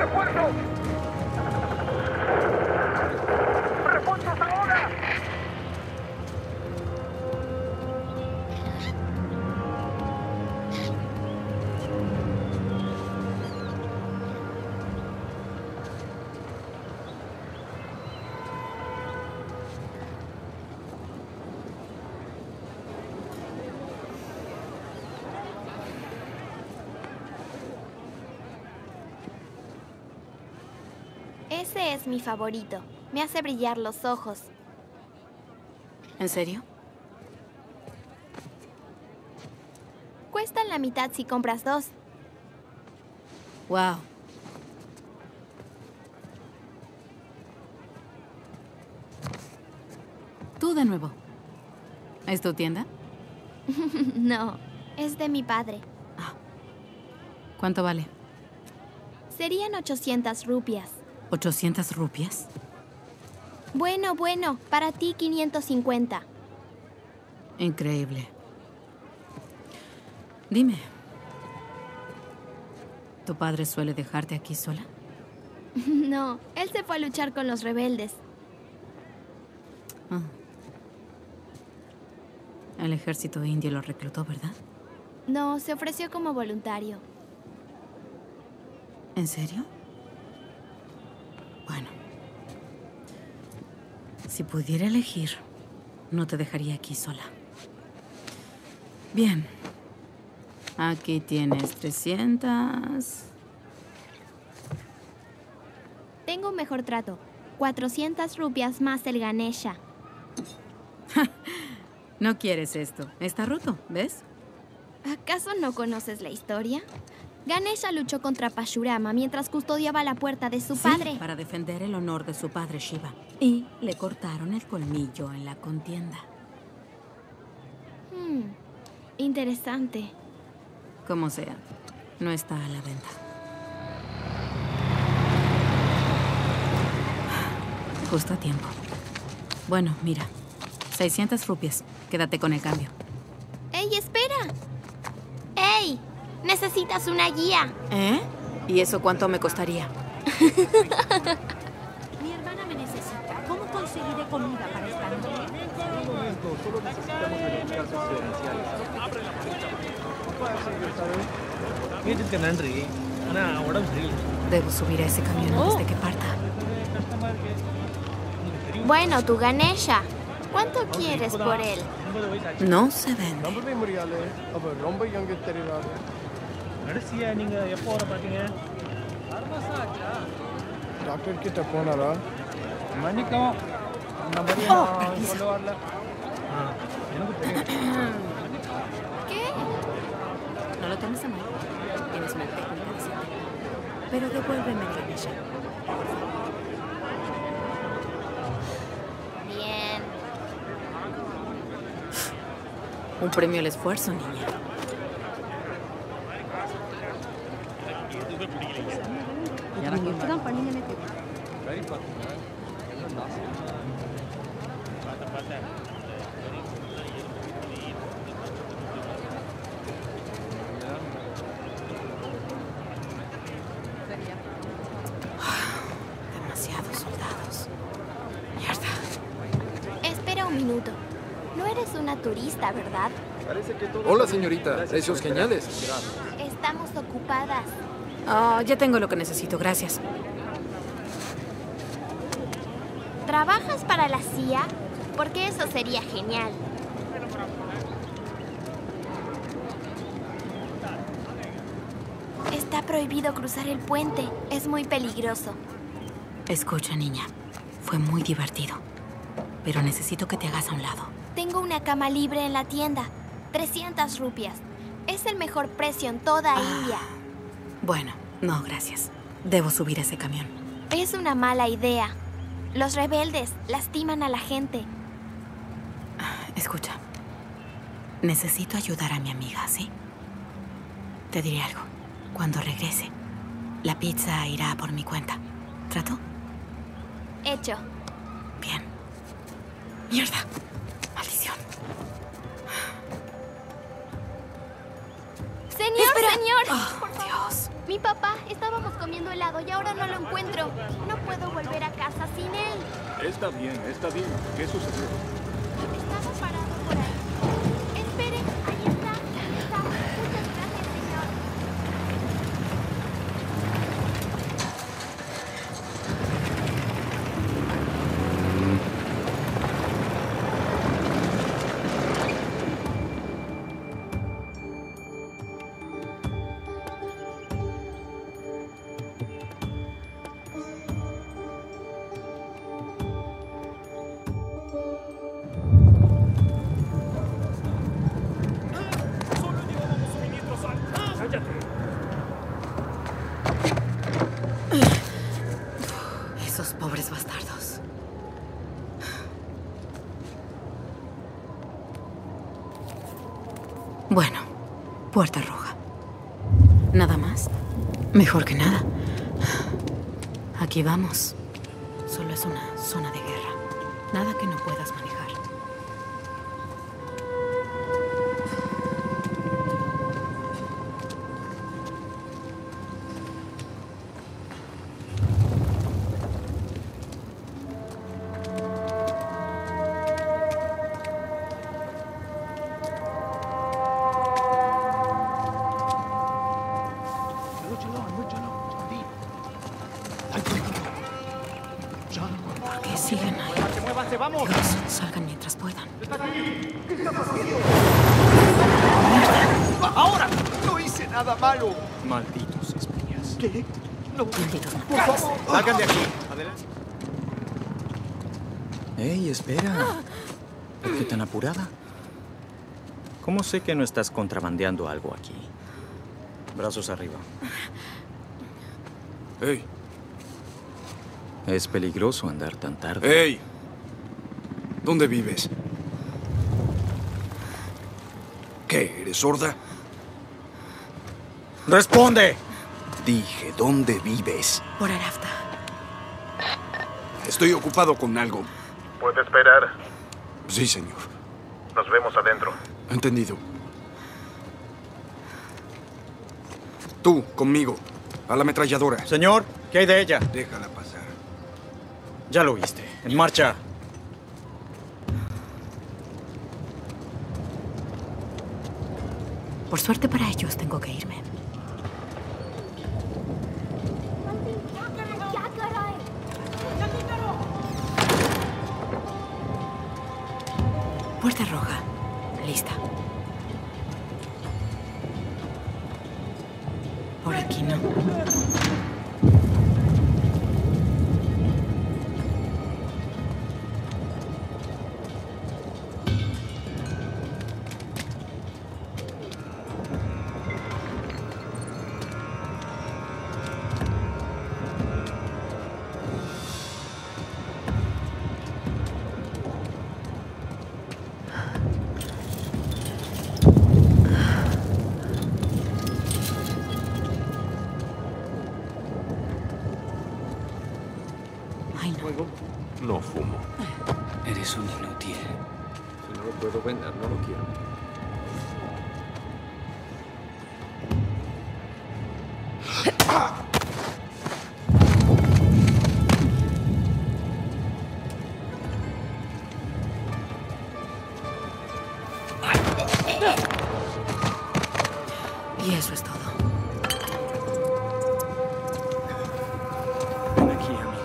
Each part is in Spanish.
¡Refuerzo! ¡Refuerzos ahora! Ese es mi favorito. Me hace brillar los ojos. ¿En serio? Cuestan la mitad si compras 2. Wow. Tú de nuevo. ¿Es tu tienda? No, es de mi padre. ¿Cuánto vale? Serían 800 rupias. ¿800 rupias? Bueno, para ti 550. Increíble. Dime, ¿tu padre suele dejarte aquí sola? No, él se fue a luchar con los rebeldes. Ah. El ejército indio lo reclutó, ¿verdad? No, se ofreció como voluntario. ¿En serio? Bueno. Si pudiera elegir, no te dejaría aquí sola. Bien. Aquí tienes 300. Tengo un mejor trato. 400 rupias más el Ganesha. No quieres esto. Está roto, ¿ves? ¿Acaso no conoces la historia? Ganesha luchó contra Pashurama mientras custodiaba la puerta de su padre. Sí, para defender el honor de su padre Shiva. Y le cortaron el colmillo en la contienda. Interesante. Como sea, no está a la venta. Justo a tiempo. Bueno, mira. 600 rupias. Quédate con el cambio. ¡Ey, espera! ¡Ey! Necesitas una guía. ¿Eh? ¿Y eso cuánto me costaría? Mi hermana me necesita. ¿Cómo conseguiré comida para esta noche? Un momento, solo necesitamos verificar sus credenciales. Abre la puerta. வீட்டுக்கு நன்றி ஆனா உடம்பு சரியில்லை. Debo subir a ese camión antes de que parta. கஷ்டமா இருக்கு. உங்களுக்கு தெரியும் Bueno, tu Ganesha. ¿Cuánto quieres por él? 50 வயசு ஆச்சு. No se vende. நம்பவே முடியாது அவர் ரொம்ப யங் தெரியுறாரு. கடைசியா நீங்க எப்போ வர பாத்தீங்க? 6 மாசம் ஆச்சா? டாக்டர் கிட்ட போனாரா? மன்னிக்கவும் நம்ம சொல்ல வரல. எனக்கு தெரியும். ¿Qué? No lo tomes a mal. Tienes una técnica decente. Pero devuélveme el Ganesha. Bien. Un premio al esfuerzo, niña. Demasiados soldados. Mierda. Espera un minuto. No eres una turista, ¿verdad? Hola, señorita. Precios geniales. Estamos ocupadas. Oh, ya tengo lo que necesito, gracias. ¿Trabajas para la CIA? Porque eso sería genial. Está prohibido cruzar el puente. Es muy peligroso. Escucha, niña. Fue muy divertido. Pero necesito que te hagas a un lado. Tengo una cama libre en la tienda. 300 rupias. Es el mejor precio en toda India. Bueno, no, gracias. Debo subir a ese camión. Es una mala idea. Los rebeldes lastiman a la gente. Escucha. Necesito ayudar a mi amiga, ¿sí? Te diré algo. Cuando regrese, la pizza irá por mi cuenta. ¿Trato? Hecho. Bien. Mierda. Maldición. Señor, señor. Oh, Dios. Mi papá, estábamos comiendo helado y ahora no lo encuentro. No puedo volver a casa sin él. Está bien, está bien. ¿Qué sucedió? Estaba parado por ahí. Espere, ahí está. Ahí está. Muchas gracias, señor. Esos pobres bastardos. Bueno, puerta roja. ¿Nada más? Mejor que nada. Aquí vamos. Solo es una zona de guerra. Nada que no puedas manejar. ¿Por qué siguen ahí? ¡Muévanse, vamos! Dios, salgan mientras puedan. ¡Ahora! No hice nada malo. Malditos espías. ¿Qué? No. Malditos no. Por favor. Salgan de aquí. Adelante. Ey, espera. ¿Por qué tan apurada? ¿Cómo sé que no estás contrabandeando algo aquí? Brazos arriba. ¡Ey! Es peligroso andar tan tarde. ¡Ey! ¿Dónde vives? ¿Qué? ¿Eres sorda? ¡Responde! Dije, ¿dónde vives? Por Arafta. Estoy ocupado con algo. ¿Puede esperar? Sí, señor. Nos vemos adentro. Entendido. Tú, conmigo. A la ametralladora. Señor, ¿qué hay de ella? Déjala pasar. Ya lo viste. En marcha. Por suerte para ellos, tengo que irme. ¡Ya, caray! Puerta roja. Lista. Por aquí no. Ay, no. No fumo. Eres un inútil. Si no lo puedo vender, no lo quiero. Y eso es todo. Ven aquí, amigo.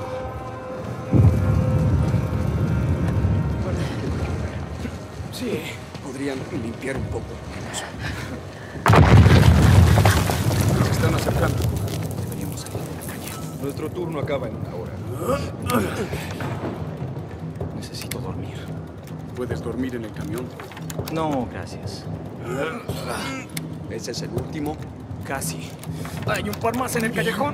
Sí, podrían limpiar un poco. Se están acercando. Deberíamos salir de la calle. Nuestro turno acaba en una hora. Necesito dormir. ¿Puedes dormir en el camión? No, gracias. ¿Ese es el último? Casi. Hay un par más en el callejón.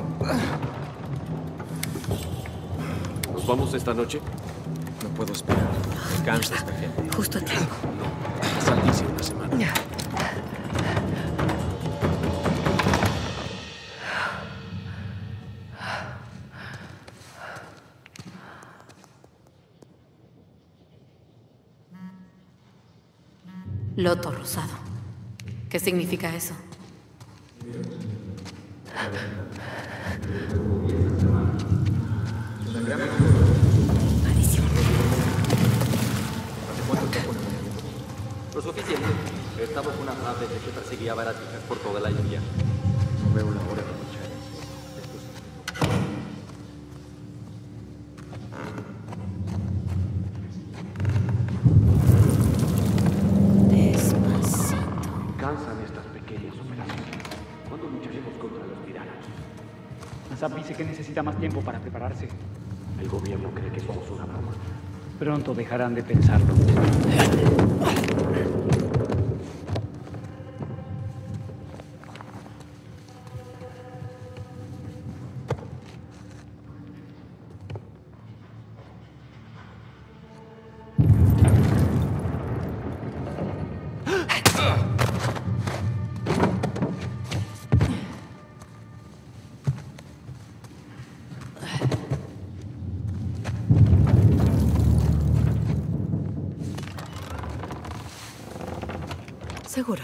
¿Nos vamos esta noche? No puedo esperar. Descansa esta gente. Justo a tiempo. Saldice una semana. Loto rosado. ¿Qué significa eso? Maldición. ¿Hace cuánto tiempo? Lo suficiente. Estamos una nave que perseguía a Baraticas por toda la isla. No veo la hora de luchar. Despacito. Cansan estas pequeñas operaciones. ¿Cuándo lucharemos contra los tiranos? Asap dice que necesita más tiempo para prepararse. El gobierno cree que somos una broma. Pronto dejarán de pensarlo. Seguro.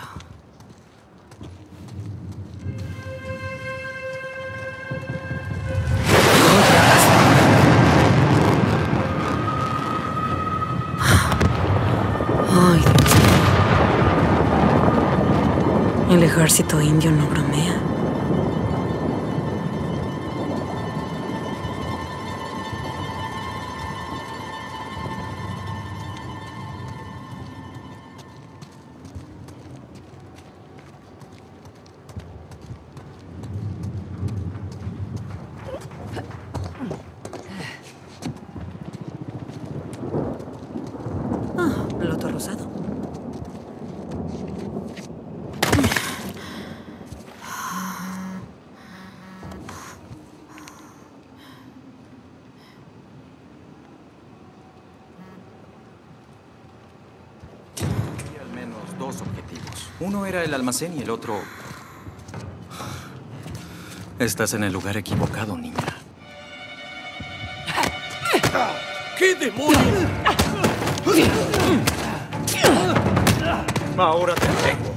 Ay, Dios mío. El ejército indio no bromea. Loto rosado. Había al menos dos objetivos. Uno era el almacén y el otro... Estás en el lugar equivocado, niña. ¿Qué demonios? Ahora te tengo.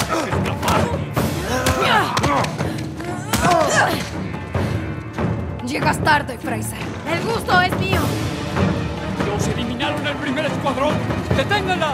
Llegas tarde, Fraser. El gusto es mío. ¡Los eliminaron al primer escuadrón! ¡Deténganla!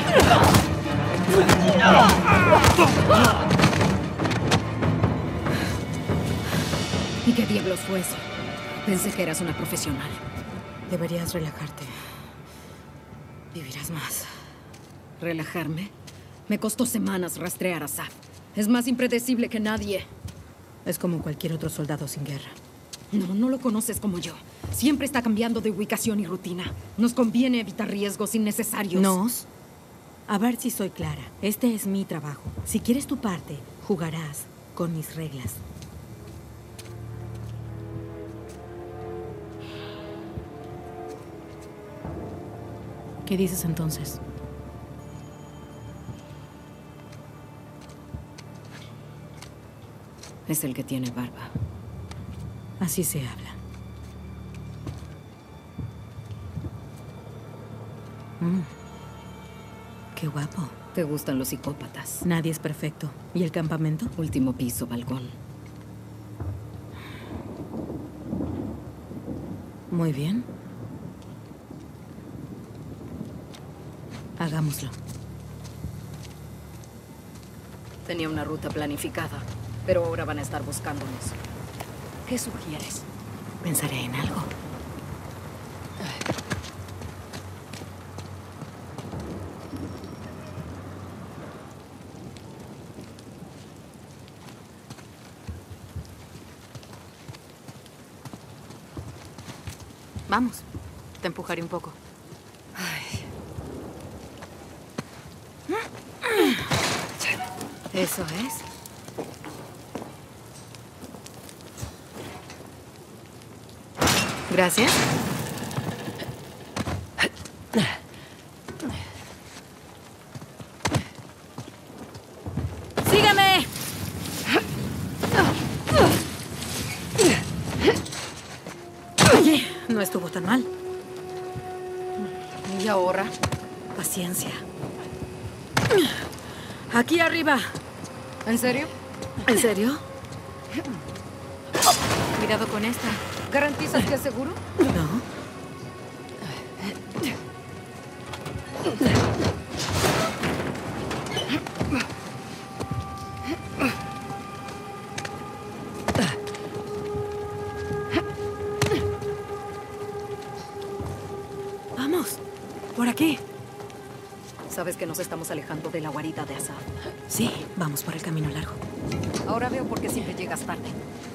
¿Y qué diablos fue eso? Pensé que eras una profesional. Deberías relajarte. Vivirás más. ¿Relajarme? Me costó semanas rastrear a Saf. Es más impredecible que nadie. Es como cualquier otro soldado sin guerra. No, no lo conoces como yo. Siempre está cambiando de ubicación y rutina. Nos conviene evitar riesgos innecesarios. ¿Nos? A ver si soy clara. Este es mi trabajo. Si quieres tu parte, jugarás con mis reglas. ¿Qué dices entonces? Es el que tiene barba. Así se habla. Qué guapo. ¿Te gustan los psicópatas? Nadie es perfecto. ¿Y el campamento? Último piso, balcón. Muy bien. Hagámoslo. Tenía una ruta planificada, pero ahora van a estar buscándonos. ¿Qué sugieres? Pensaré en algo. Vamos, te empujaré un poco. Eso es. Gracias. ¡Sígame! Oye, no estuvo tan mal. ¿Y ahora? Paciencia. Aquí arriba. ¿En serio? ¿En serio? Cuidado con esta. ¿Garantizas que es seguro? No. Vamos. Por aquí. Sabes que nos estamos alejando de la guarida de Asaf. Sí, vamos por el camino largo. Ahora veo por qué siempre llegas tarde.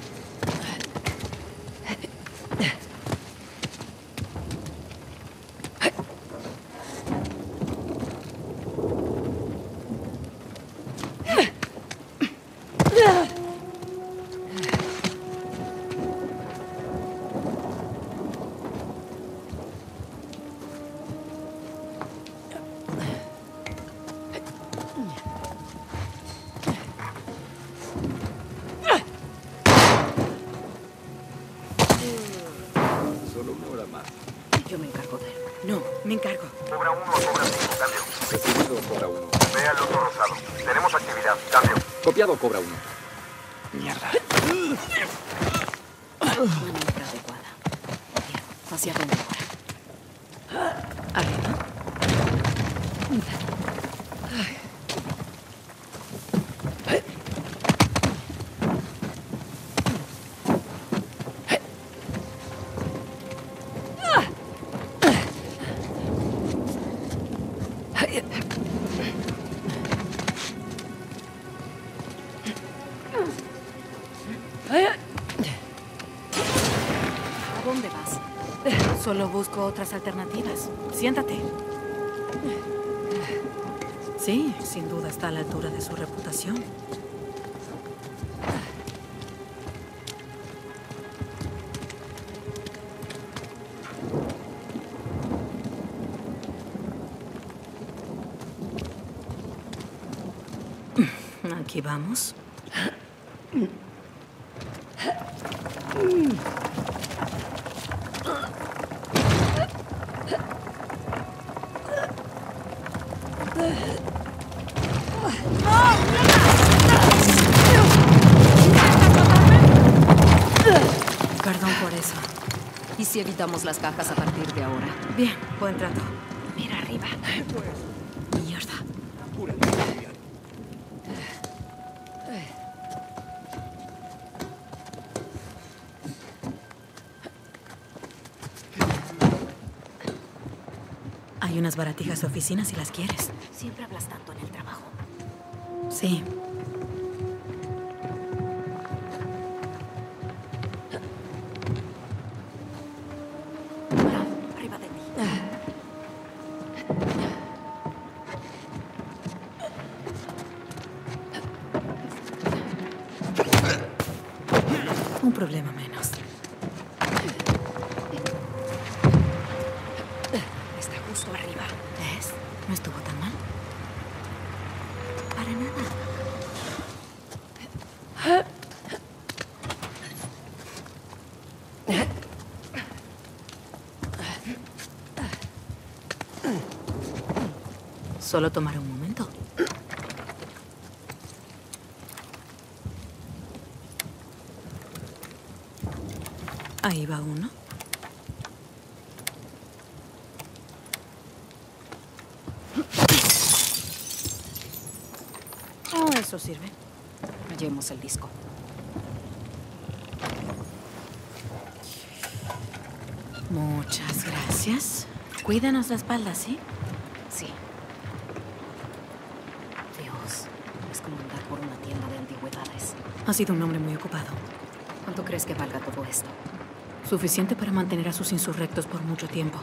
Yo me encargo de él. No, me encargo. Cobra 1 a Cobra 5, cambio. Recibido, Cobra 1. Ve al otro rosado. Tenemos actividad, cambio. Copiado, Cobra 1. Mierda. Maniobra adecuada. Bien, ¿hacia dónde ahora? Arriba. ¿A dónde vas? Solo busco otras alternativas. Siéntate. Sí, sin duda está a la altura de su reputación. Aquí vamos. Perdón por eso. ¿Y si evitamos las cajas a partir de ahora? Bien, buen trato. Mira arriba. Mierda. Hay unas baratijas de oficina si las quieres. Siempre hablas tanto en el trabajo. Sí. Arriba de ti. Un problema menos. Está justo arriba. ¿Ves? No estuvo tan mal. Para nada. Solo tomará un momento. Ahí va uno. Oh, eso sirve. Hallemos el disco. Muchas gracias. Cuídanos la espalda, ¿sí? Sí. Dios, es como andar por una tienda de antigüedades. Ha sido un hombre muy ocupado. ¿Cuánto crees que valga todo esto? Suficiente para mantener a sus insurrectos por mucho tiempo.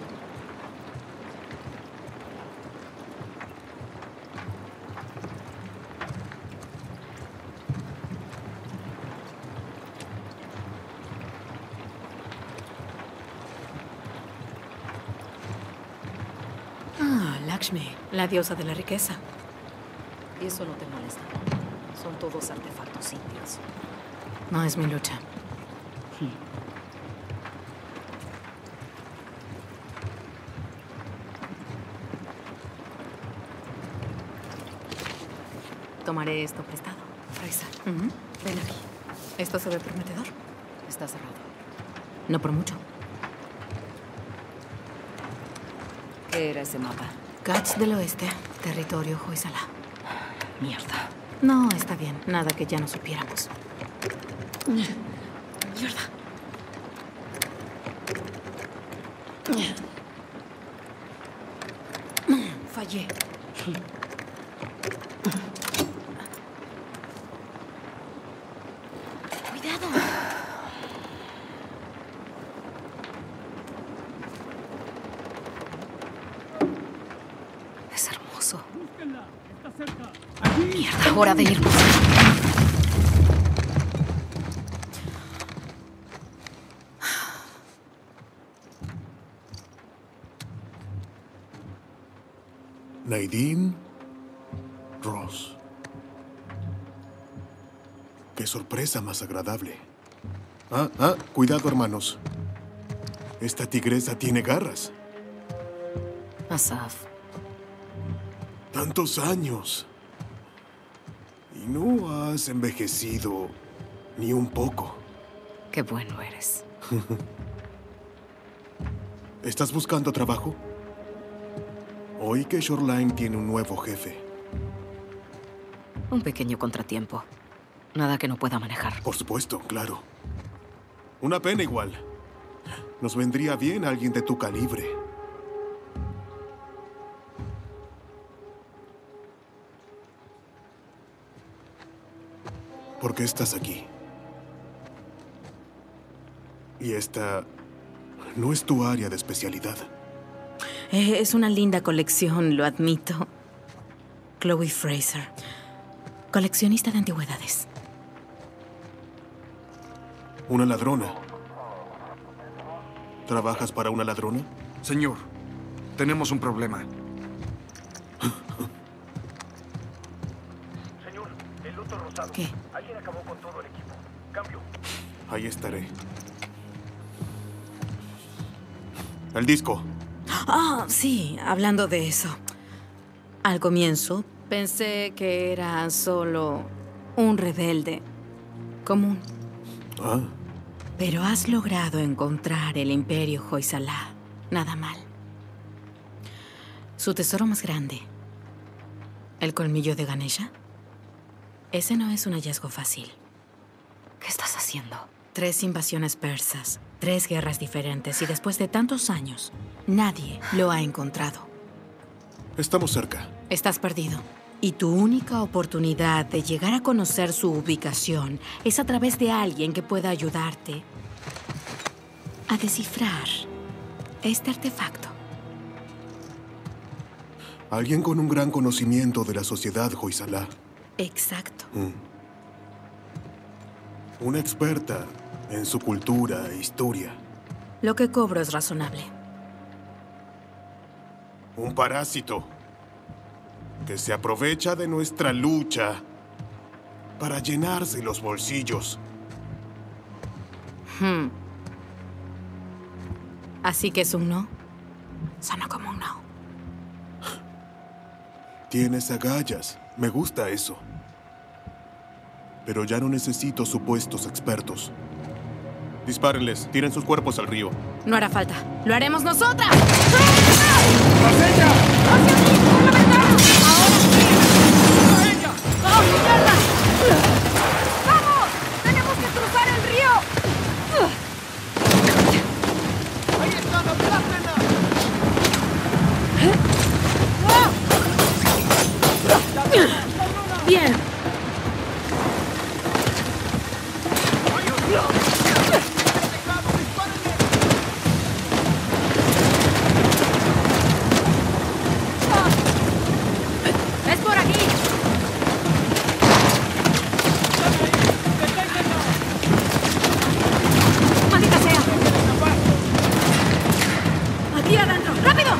Ah, Lakshmi, la diosa de la riqueza. Y eso no te molesta. Son todos artefactos indios. No es mi lucha. Tomaré esto prestado. Fresa, Ujú. ven aquí. ¿Esto se ve prometedor? Es Está cerrado. No por mucho. ¿Qué era ese mapa? Kach del Oeste, territorio Hoysala. Mierda. No, está bien. Nada que ya no supiéramos. Mierda. Fallé. Cuidado. Es hermoso. Está cerca. Mierda, hora de irnos. Nadine Ross. Qué sorpresa más agradable. Cuidado, hermanos. Esta tigresa tiene garras. Asaf. Tantos años. Y no has envejecido ni un poco. Qué bueno eres. ¿Estás buscando trabajo? Oí que Shoreline tiene un nuevo jefe. Un pequeño contratiempo. Nada que no pueda manejar. Por supuesto, claro. Una pena igual. Nos vendría bien alguien de tu calibre. ¿Por qué estás aquí? Y esta no es tu área de especialidad. Es una linda colección, lo admito. Chloe Fraser, coleccionista de antigüedades. ¿Una ladrona? ¿Trabajas para una ladrona? Señor, tenemos un problema. Señor, el loto rosado. ¿Qué? Alguien acabó con todo el equipo. Cambio. Ahí estaré. El disco. Sí, hablando de eso. Al comienzo pensé que era solo un rebelde común. Pero has logrado encontrar el Imperio Hoysala. Nada mal. Su tesoro más grande, el colmillo de Ganesha. Ese no es un hallazgo fácil. ¿Qué estás haciendo? 3 invasiones persas, 3 guerras diferentes y después de tantos años, nadie lo ha encontrado. Estamos cerca. Estás perdido. Y tu única oportunidad de llegar a conocer su ubicación es a través de alguien que pueda ayudarte a descifrar este artefacto. Alguien con un gran conocimiento de la sociedad Hoysala. Exacto. Una experta en su cultura e historia. Lo que cobro es razonable. Un parásito que se aprovecha de nuestra lucha para llenarse los bolsillos. Así que es un no. Suena como un no. Tienes agallas. Me gusta eso. Pero ya no necesito supuestos expertos. Dispárenles. Tiren sus cuerpos al río. No hará falta. ¡Lo haremos nosotras! ¡Tras ella! ¡Hacia mí! ¡Por la ventana! ¡Ahora sí! ¡A ella! ¡Oh, mierda! ¡Vamos! ¡Tenemos que cruzar el río! ¡Ahí están! ¡Aplástenla! Bien. ¡Es por aquí! ¡Maldita sea! ¡Aquí adentro! ¡Rápido!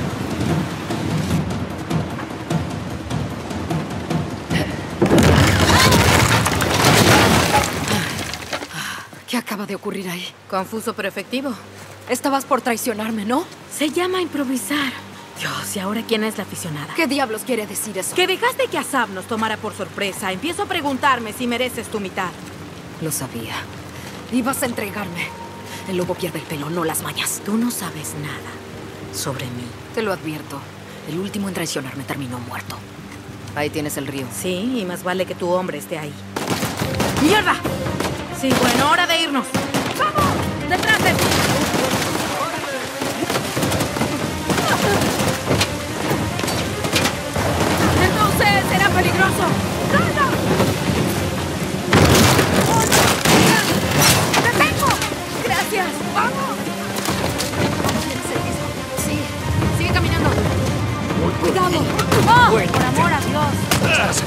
¿Qué acaba de ocurrir ahí? Confuso pero efectivo. Estabas por traicionarme, ¿no? Se llama improvisar. Dios, ¿y ahora quién es la aficionada? ¿Qué diablos quiere decir eso? Que dejaste que Asaf nos tomara por sorpresa. Empiezo a preguntarme si mereces tu mitad. Lo sabía. Ibas a entregarme. El lobo pierde el pelo, no las mañas. Tú no sabes nada sobre mí. Te lo advierto. El último en traicionarme terminó muerto. Ahí tienes el río. Sí, y más vale que tu hombre esté ahí. ¡Mierda! Sí, bueno, hora de irnos. ¡Vamos! ¡Detrás de ti! ¡Entonces será peligroso! ¡Salga! ¡Te tengo! ¡Gracias! ¡Vamos! Sí, sigue caminando. ¡Cuidado! ¡Oh! ¡Por amor a Dios!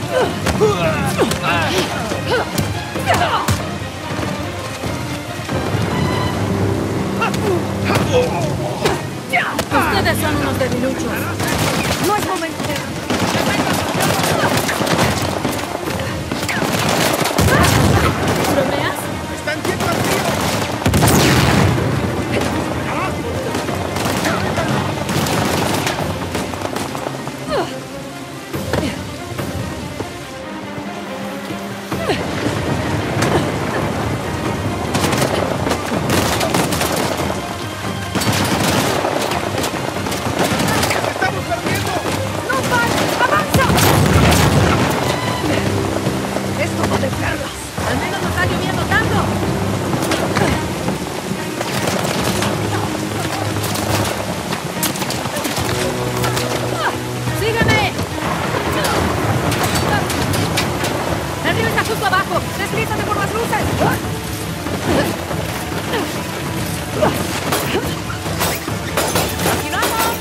Ustedes son unos debiluchos. No es momento de... ¿Bromeas? ¡Están yendo al río! ¡Estamos perdiendo! ¡No pares! ¡Avanza! Esto no de perlas. Al menos no está lloviendo tanto. ¡Sígueme! El río está justo abajo. ¡Deslízate por las luces! ¡Aquí vamos!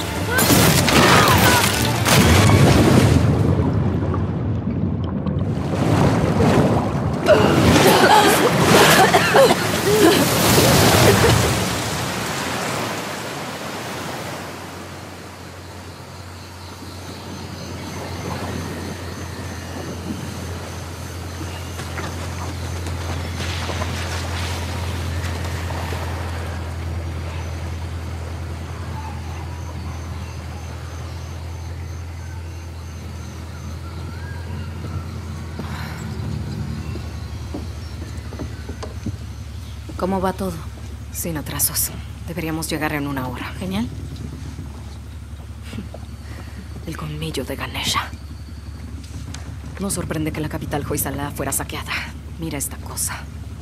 ¿Cómo va todo? Sin atrasos. Deberíamos llegar en 1 hora. Genial. El colmillo de Ganesha. No sorprende que la capital Hoysala fuera saqueada. Mira esta cosa.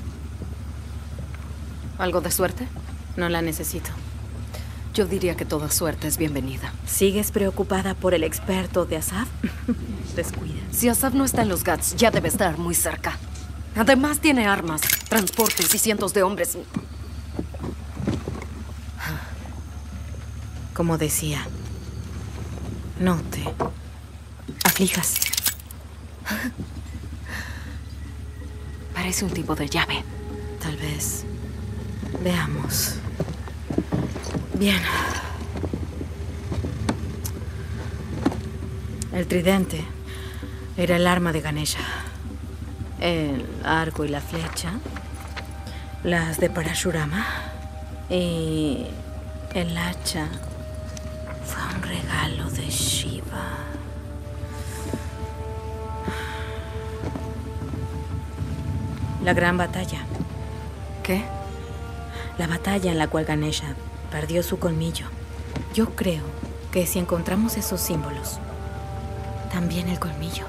¿Algo de suerte? No la necesito. Yo diría que toda suerte es bienvenida. ¿Sigues preocupada por el experto de Asaf? Descuida. Si Asaf no está en los GATS, ya debe estar muy cerca. Además tiene armas, transportes y cientos de hombres. Como decía, no te aflijas. Parece un tipo de llave. Tal vez. Veamos. Bien. El tridente era el arma de Ganesha. El arco y la flecha, las de Parashurama, y el hacha fue un regalo de Shiva. La gran batalla. ¿Qué? La batalla en la cual Ganesha perdió su colmillo. Yo creo que si encontramos esos símbolos, también el colmillo.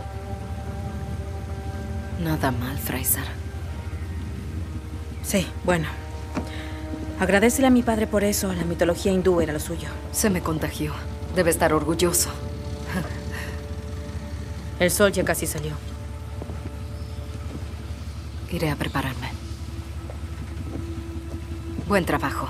Nada mal, Fraser. Sí, bueno. Agradécele a mi padre por eso. La mitología hindú era lo suyo. Se me contagió. Debe estar orgulloso. El sol ya casi salió. Iré a prepararme. Buen trabajo.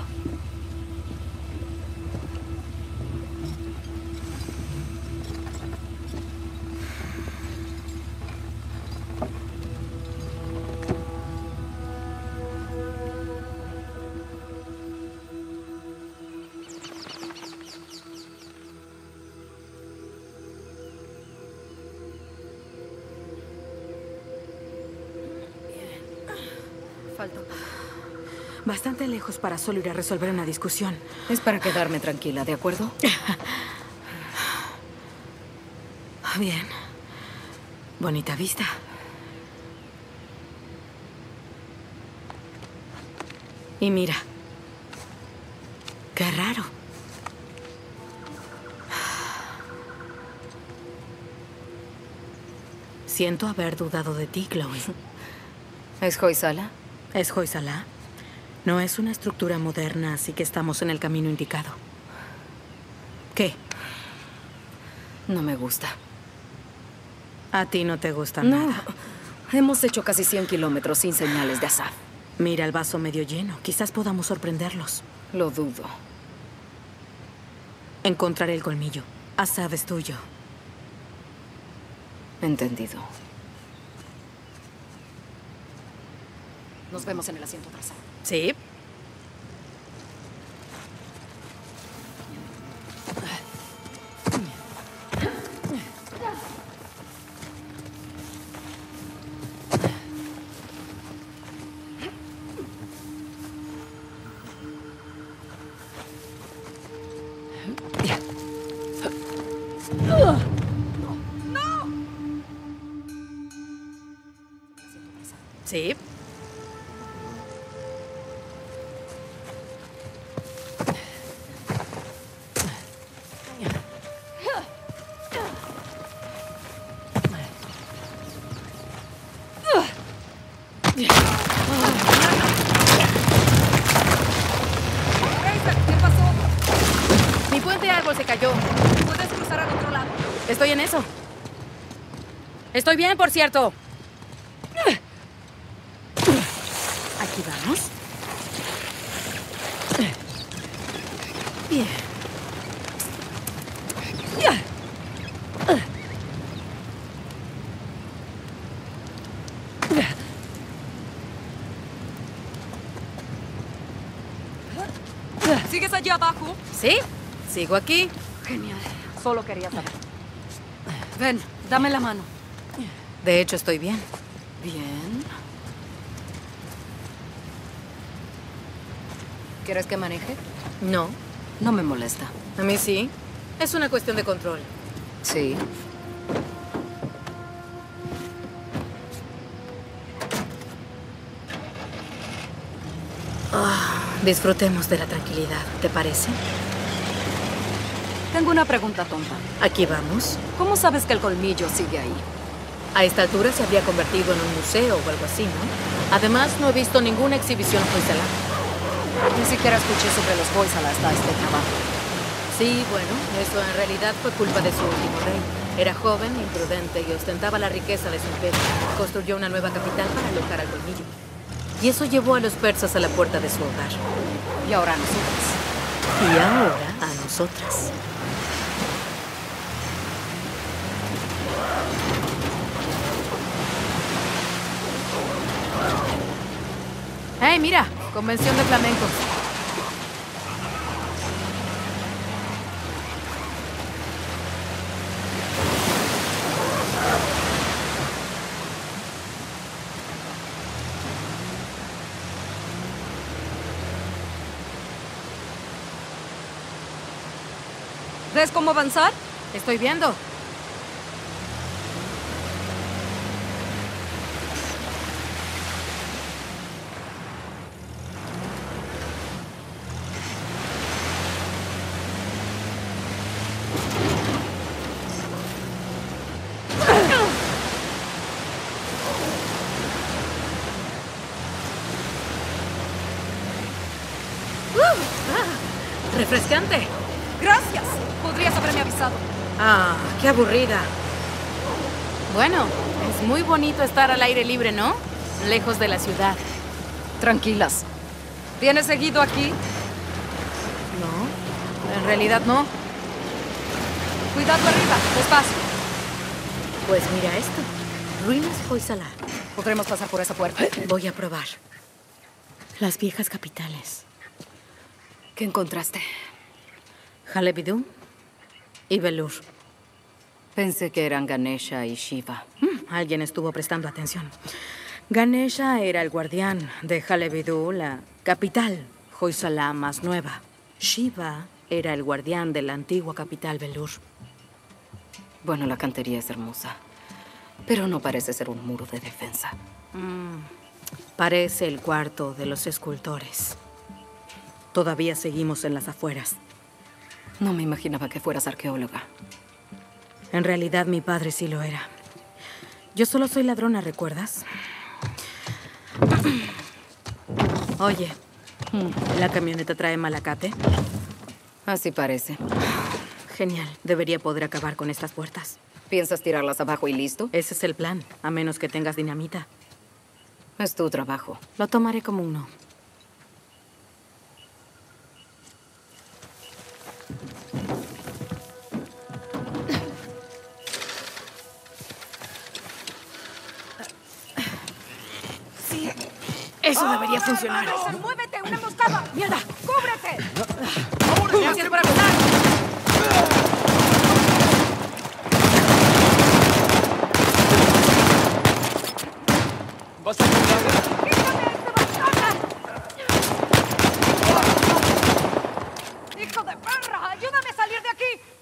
Falta. Bastante lejos para solo ir a resolver una discusión. Es para quedarme tranquila, ¿de acuerdo? Bien. Bonita vista. Y mira. Qué raro. Siento haber dudado de ti, Chloe. ¿Es Hoysala? Es Hoysala. No es una estructura moderna, así que estamos en el camino indicado. ¿Qué? No me gusta. A ti no te gusta No. nada. Hemos hecho casi 100 kilómetros sin señales de Asaf. Mira el vaso medio lleno. Quizás podamos sorprenderlos. Lo dudo. Encontraré el colmillo. Asaf es tuyo. Entendido. Nos vemos en el asiento trasero. Sí. Sí. ¿Qué pasó? Mi puente árbol se cayó. ¿Puedes cruzar al otro lado? Estoy en eso. Estoy bien, por cierto. Aquí vamos. Bien. ¿Sigues allí abajo? ¿Sí? Sigo aquí. Genial. Solo quería saber. Ven, dame la mano. De hecho, estoy bien. Bien. ¿Quieres que maneje? No. No me molesta. A mí sí. Es una cuestión de control. Sí. Disfrutemos de la tranquilidad, ¿te parece? Tengo una pregunta tonta. Aquí vamos. ¿Cómo sabes que el colmillo sigue ahí? A esta altura se habría convertido en un museo o algo así, ¿no? Además, no he visto ninguna exhibición Hoysala. Ni siquiera escuché sobre los Hoysala hasta este trabajo. Sí, bueno, eso en realidad fue culpa de su último rey. Era joven, imprudente y ostentaba la riqueza de su imperio. Construyó una nueva capital para alojar al colmillo. Y eso llevó a los persas a la puerta de su hogar. Y ahora a nosotras. Y ahora a nosotras. ¡Hey, mira! Convención de flamencos. ¿Ves cómo avanzar? Estoy viendo. ¡Refrescante! ¡Gracias! Podrías haberme avisado. Ah, qué aburrida. Bueno, es muy bonito estar al aire libre, ¿no? Lejos de la ciudad. Tranquilas. ¿Vienes seguido aquí? No, en realidad no. Cuidado arriba, despacio. Pues mira esto. Ruinas Hoysala. Podremos pasar por esa puerta. Voy a probar. Las viejas capitales. ¿Qué encontraste? Halebidu y Velur. Pensé que eran Ganesha y Shiva. Alguien estuvo prestando atención. Ganesha era el guardián de Halebidu, la capital Hoysala más nueva. Shiva era el guardián de la antigua capital Velur. Bueno, la cantería es hermosa, pero no parece ser un muro de defensa. Parece el cuarto de los escultores. Todavía seguimos en las afueras. No me imaginaba que fueras arqueóloga. En realidad, mi padre sí lo era. Yo solo soy ladrona, ¿recuerdas? Oye, ¿la camioneta trae malacate? Así parece. Genial. Debería poder acabar con estas puertas. ¿Piensas tirarlas abajo y listo? Ese es el plan, a menos que tengas dinamita. Es tu trabajo. Lo tomaré como un no. Sí, eso debería funcionar. ¡Vamos! ¡Muévete! ¡Una emboscada! ¡Mierda! ¡Cúbrete! ¡Gracias por avisar! ¡Vas a ayudar! ¡Hijo de perra! ¡Ayúdame a salir de aquí!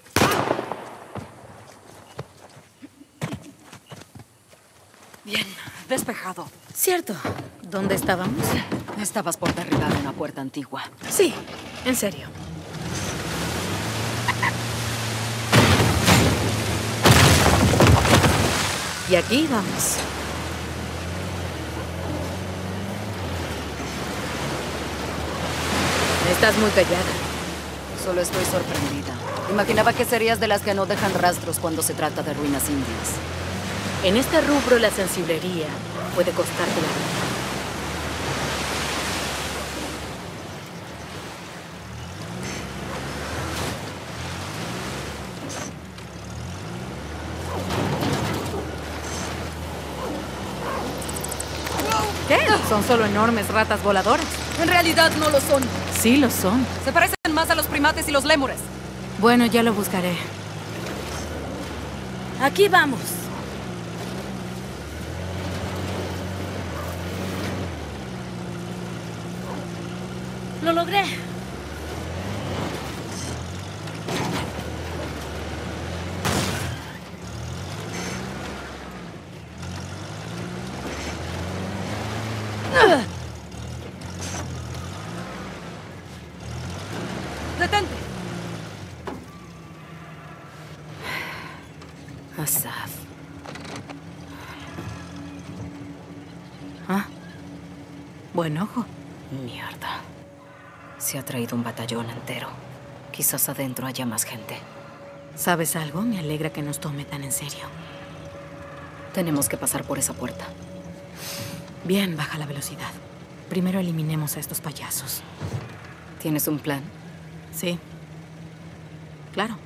Bien, despejado. Cierto. ¿Dónde estábamos? Estabas por derribar una puerta antigua. Sí, en serio. Y aquí vamos. Estás muy callada. Solo estoy sorprendida. Imaginaba que serías de las que no dejan rastros cuando se trata de ruinas indias. En este rubro la sensiblería puede costarte la vida. ¿Qué? Son solo enormes ratas voladoras. En realidad no lo son. Sí lo son. Se parecen más a los primates y los lémures. Bueno, ya lo buscaré. Aquí vamos. Lo logré. ¡Detente! Asaf. Ah. Buen ojo. Mierda. Se ha traído un batallón entero. Quizás adentro haya más gente. ¿Sabes algo? Me alegra que nos tome tan en serio. Tenemos que pasar por esa puerta. Bien, baja la velocidad. Primero eliminemos a estos payasos. ¿Tienes un plan? Sí. Claro.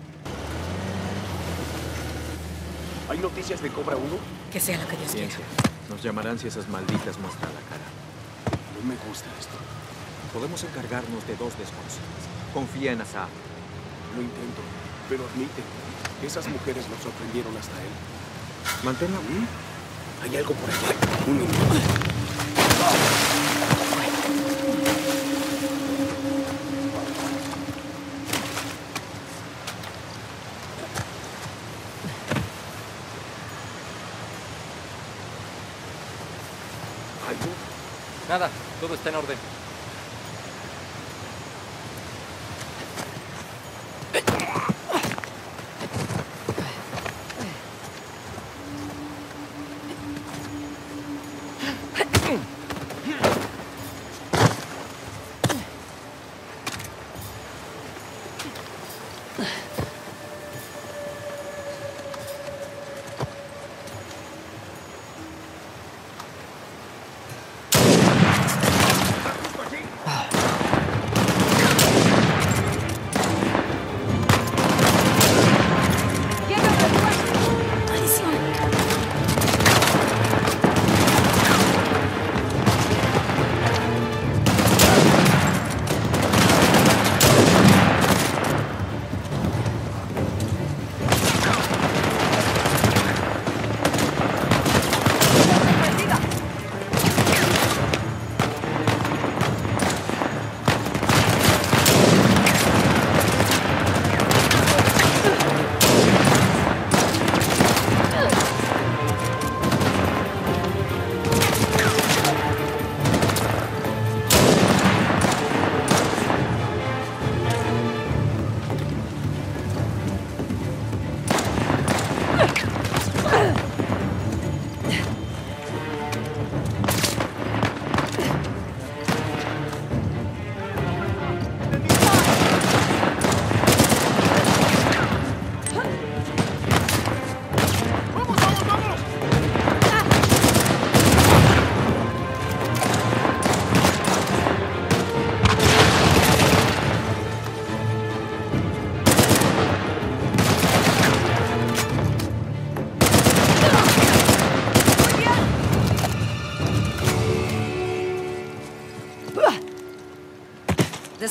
¿Hay noticias de Cobra 1? Que sea lo que Dios quiera. Nos llamarán si esas malditas muestran la cara. No me gusta esto. Podemos encargarnos de dos desconocidos. Confía en Asaf. Lo intento, pero admite, esas mujeres nos sorprendieron hasta él. Manténla. Hay algo por aquí. Un minuto. Nada, todo está en orden.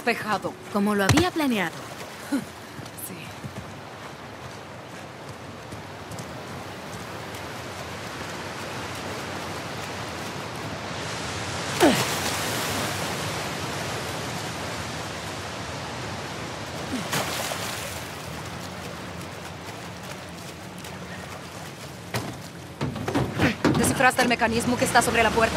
despejado. Como lo había planeado. Sí. ¿Descifraste el mecanismo que está sobre la puerta?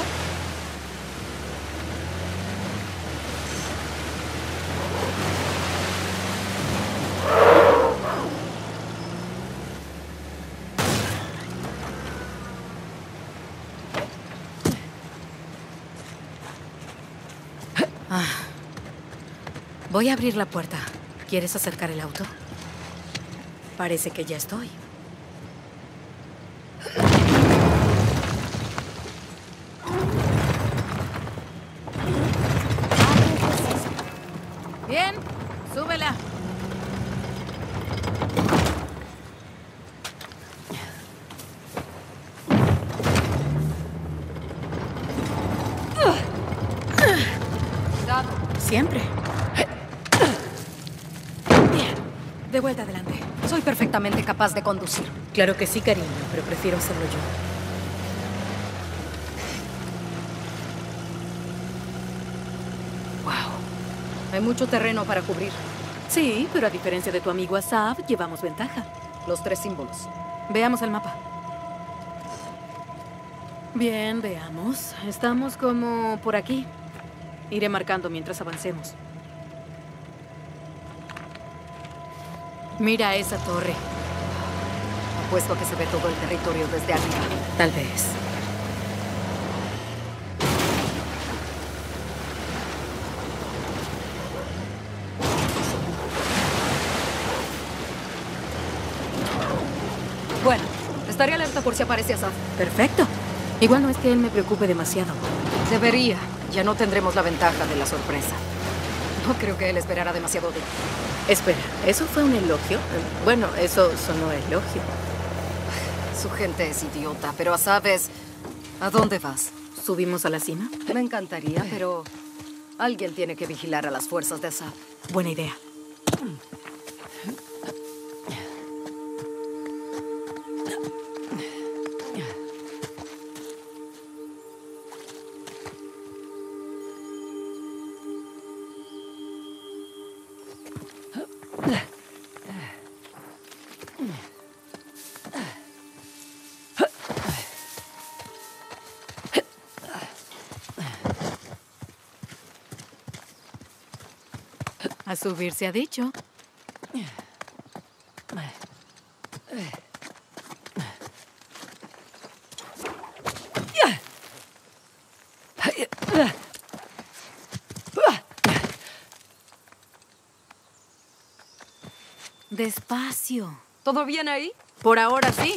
Voy a abrir la puerta. ¿Quieres acercar el auto? Parece que ya estoy. Bien, súbela. Cuidado. Siempre. Bien, de vuelta adelante. Soy perfectamente capaz de conducir. Claro que sí, cariño, pero prefiero hacerlo yo. Hay mucho terreno para cubrir. Sí, pero a diferencia de tu amigo Asaf, llevamos ventaja. Los 3 símbolos. Veamos el mapa. Bien, veamos. Estamos como por aquí. Iré marcando mientras avancemos. Mira esa torre. Apuesto a que se ve todo el territorio desde arriba. Tal vez. Bueno, estaré alerta por si aparece Asaf. Perfecto. Igual no es que él me preocupe demasiado. Debería. Ya no tendremos la ventaja de la sorpresa. No creo que él esperara demasiado de ti. Espera, ¿eso fue un elogio? Bueno, eso sonó elogio. Su gente es idiota, pero Asaf es... ¿A dónde vas? ¿Subimos a la cima? Me encantaría, pero... alguien tiene que vigilar a las fuerzas de Asaf. Buena idea. A subir se ha dicho. Despacio. ¿Todo bien ahí? Por ahora sí.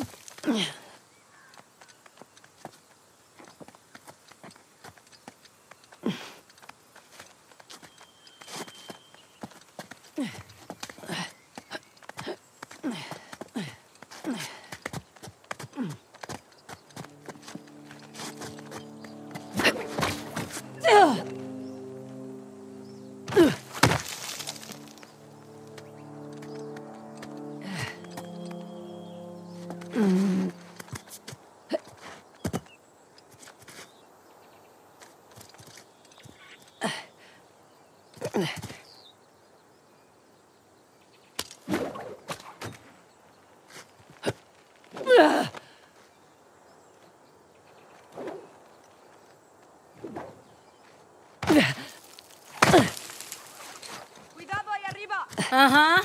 ¡Cuidado ahí arriba! Ajá.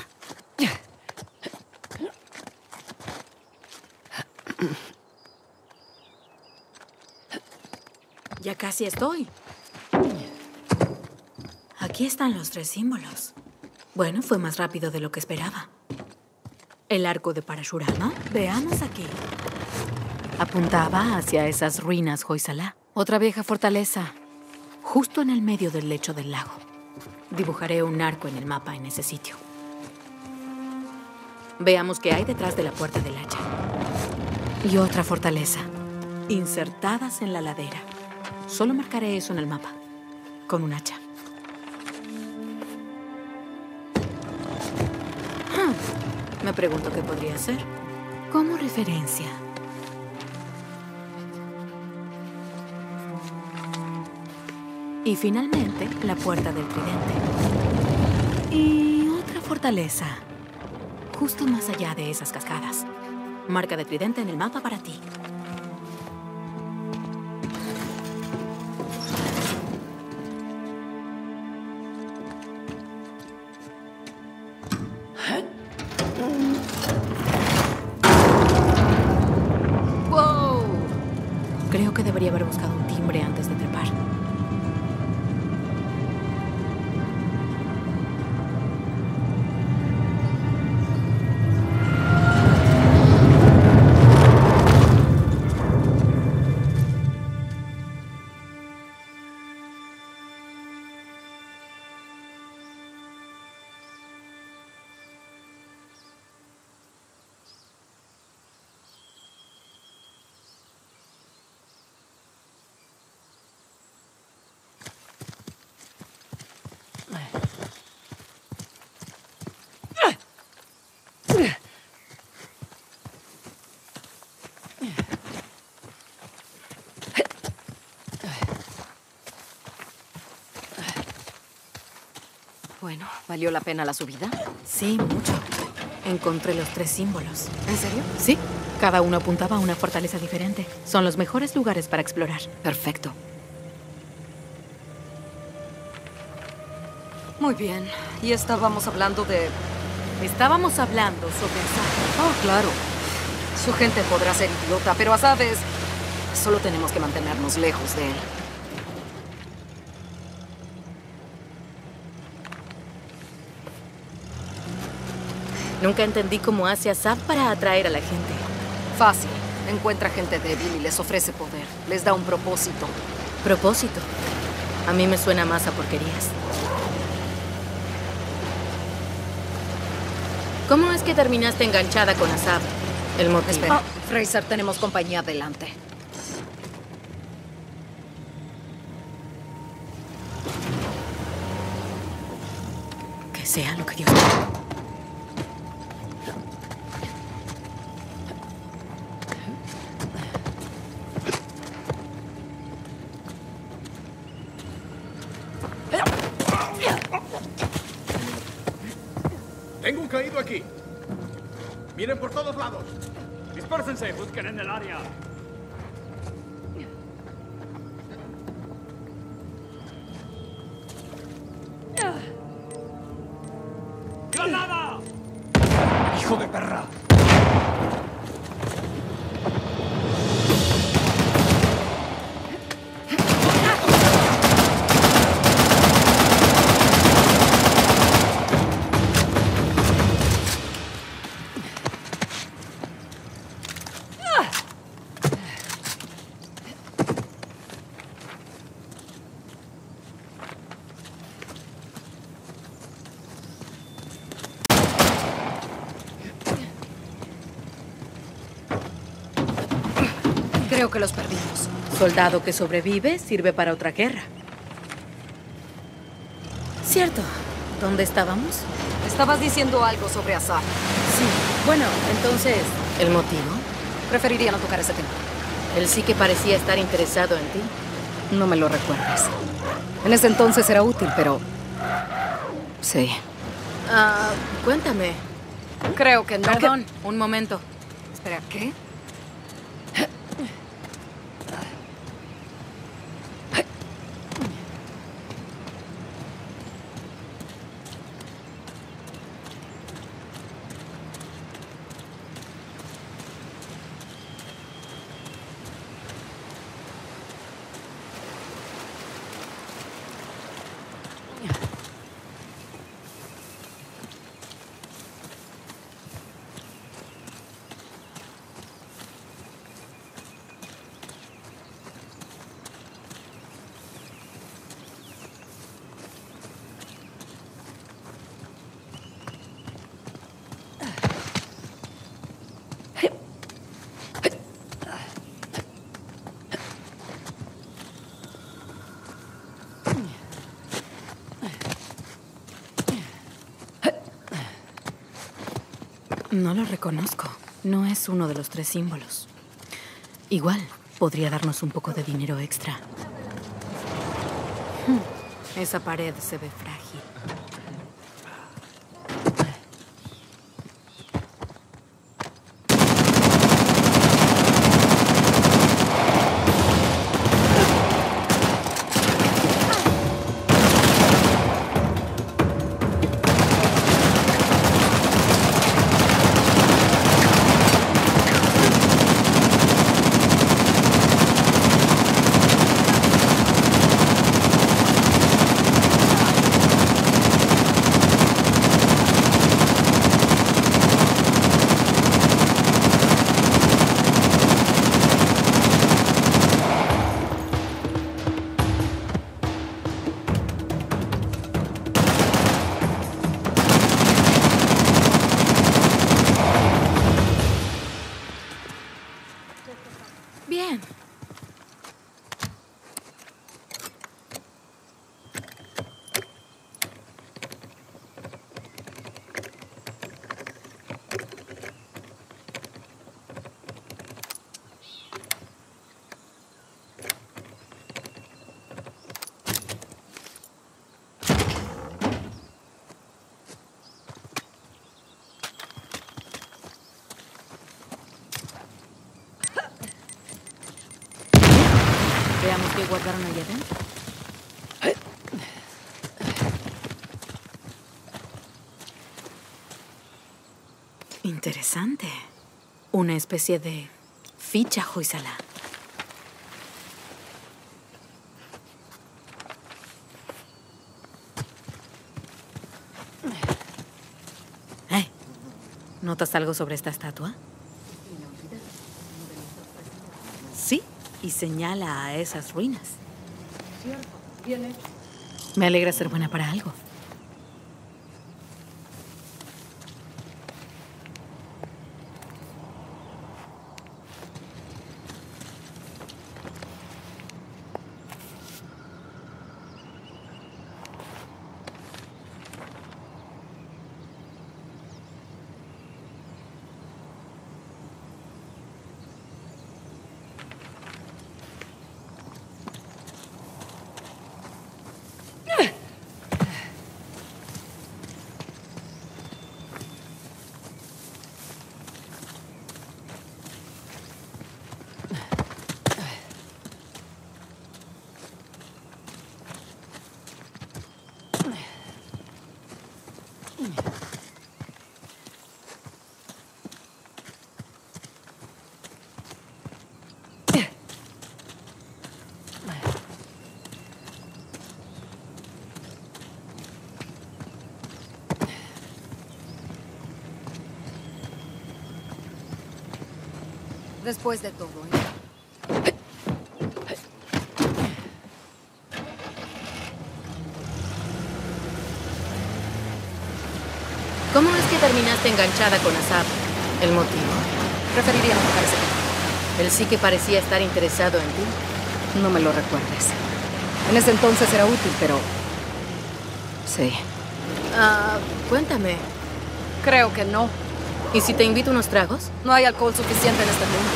Ya casi estoy. Aquí están los 3 símbolos. Bueno, fue más rápido de lo que esperaba. El arco de Parashurama. Veamos aquí. Apuntaba hacia esas ruinas Hoysala. Otra vieja fortaleza, justo en el medio del lecho del lago. Dibujaré un arco en el mapa en ese sitio. Veamos qué hay detrás de la puerta del hacha. Y otra fortaleza, insertadas en la ladera. Solo marcaré eso en el mapa, con un hacha. Me pregunto qué podría ser. Como referencia. Y finalmente, la Puerta del Tridente. Y otra fortaleza. Justo más allá de esas cascadas. Marca de tridente en el mapa para ti. ¡Wow! Creo que debería haber buscado un timbre antes de trepar. Bueno, ¿valió la pena la subida? Sí, mucho. Encontré los 3 símbolos. ¿En serio? Sí. Cada uno apuntaba a una fortaleza diferente. Son los mejores lugares para explorar. Perfecto. Muy bien. Y estábamos hablando de... Estábamos hablando sobre Asad. Oh, claro. Su gente podrá ser idiota, pero Asad es... Solo tenemos que mantenernos lejos de él. Nunca entendí cómo hace Asad para atraer a la gente. Fácil. Encuentra gente débil y les ofrece poder. Les da un propósito. ¿Propósito? A mí me suena más a porquerías. ¿Cómo es que terminaste enganchada con Asad? El motivo. Espera, Fraser, tenemos compañía adelante. Que sea lo que Dios quiera. Tengo un caído aquí. Miren por todos lados. Dispérsense, busquen en el área. ¡Granada! ¡Hijo de perra! Creo que los perdimos. Soldado que sobrevive sirve para otra guerra. Cierto. ¿Dónde estábamos? Estabas diciendo algo sobre Asad. Sí. Bueno, entonces, ¿el motivo? Preferiría no tocar ese tema. Él sí que parecía estar interesado en ti. No me lo recuerdes. En ese entonces era útil, pero... Sí. Cuéntame. Creo que no. Perdón, un momento. Espera, ¿qué? No lo reconozco. No es uno de los 3 símbolos. Igual, podría darnos un poco de dinero extra. Esa pared se ve frágil. Bien. Veamos qué guardaron allá adentro. Interesante. Una especie de ficha Hoysala. ¿Notas algo sobre esta estatua? Sí, y señala a esas ruinas. Cierto, bien hecho. Me alegra ser buena para algo. Después de todo, ¿eh? ¿Cómo es que terminaste enganchada con Asaf? ¿El motivo? Preferiría no tocar ese tema. Él sí que parecía estar interesado en ti. No me lo recuerdes. En ese entonces era útil, pero... sí. Cuéntame. Creo que no. ¿Y si te invito unos tragos? No hay alcohol suficiente en este mundo.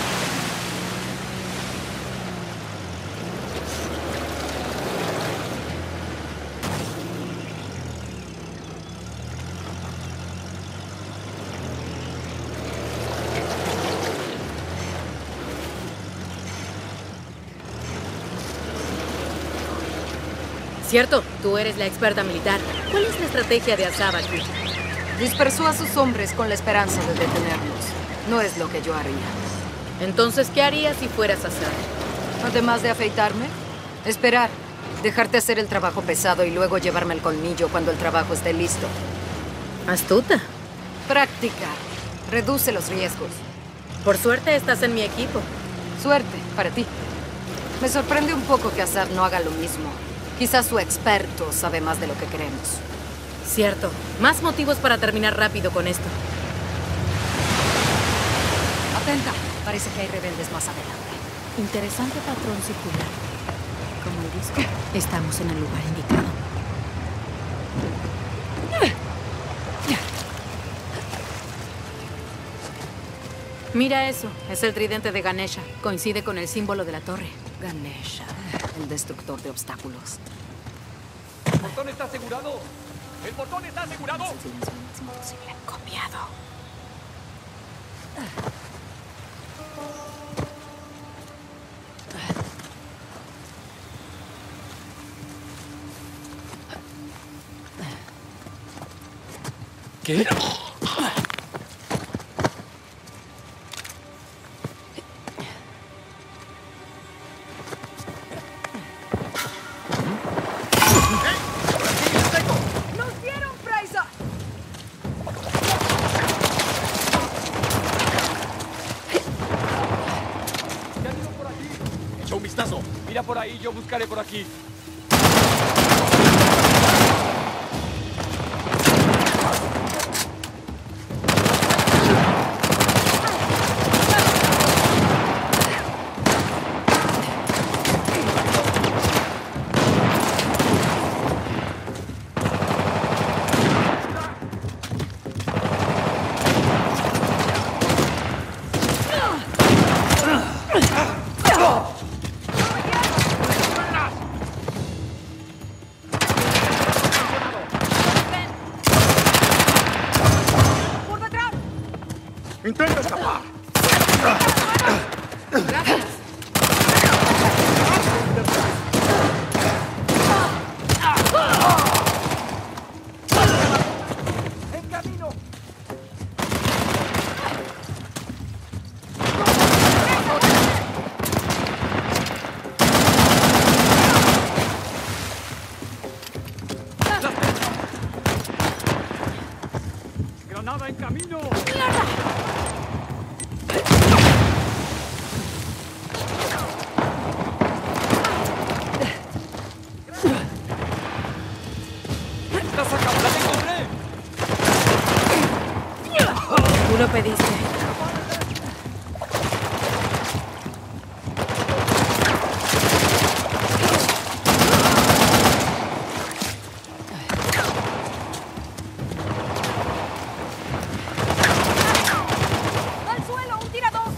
Cierto, tú eres la experta militar. ¿Cuál es la estrategia de Asaf aquí? Dispersó a sus hombres con la esperanza de detenerlos. No es lo que yo haría. Entonces, ¿qué harías si fueras Asaf? Además de afeitarme, esperar, dejarte hacer el trabajo pesado y luego llevarme el colmillo cuando el trabajo esté listo. Astuta. Práctica. Reduce los riesgos. Por suerte estás en mi equipo. Suerte, para ti. Me sorprende un poco que Asaf no haga lo mismo. Quizás su experto sabe más de lo que creemos. Cierto. Más motivos para terminar rápido con esto. Atenta. Parece que hay rebeldes más adelante. Interesante patrón circular. Como el disco. Estamos en el lugar indicado. Mira eso. Es el tridente de Ganesha. Coincide con el símbolo de la torre. Ganesha, el destructor de obstáculos. ¿El portón está asegurado? ¿El portón está asegurado? Copiado. ¿Qué? ¡Nos dieron presa! ¿Ya han ido por aquí? Echa un vistazo. Mira por ahí, yo buscaré por aquí. ¡Intenta escapar! ¡En camino! ¡Granada en camino! Tú lo pediste. ¡Al suelo, un tirador!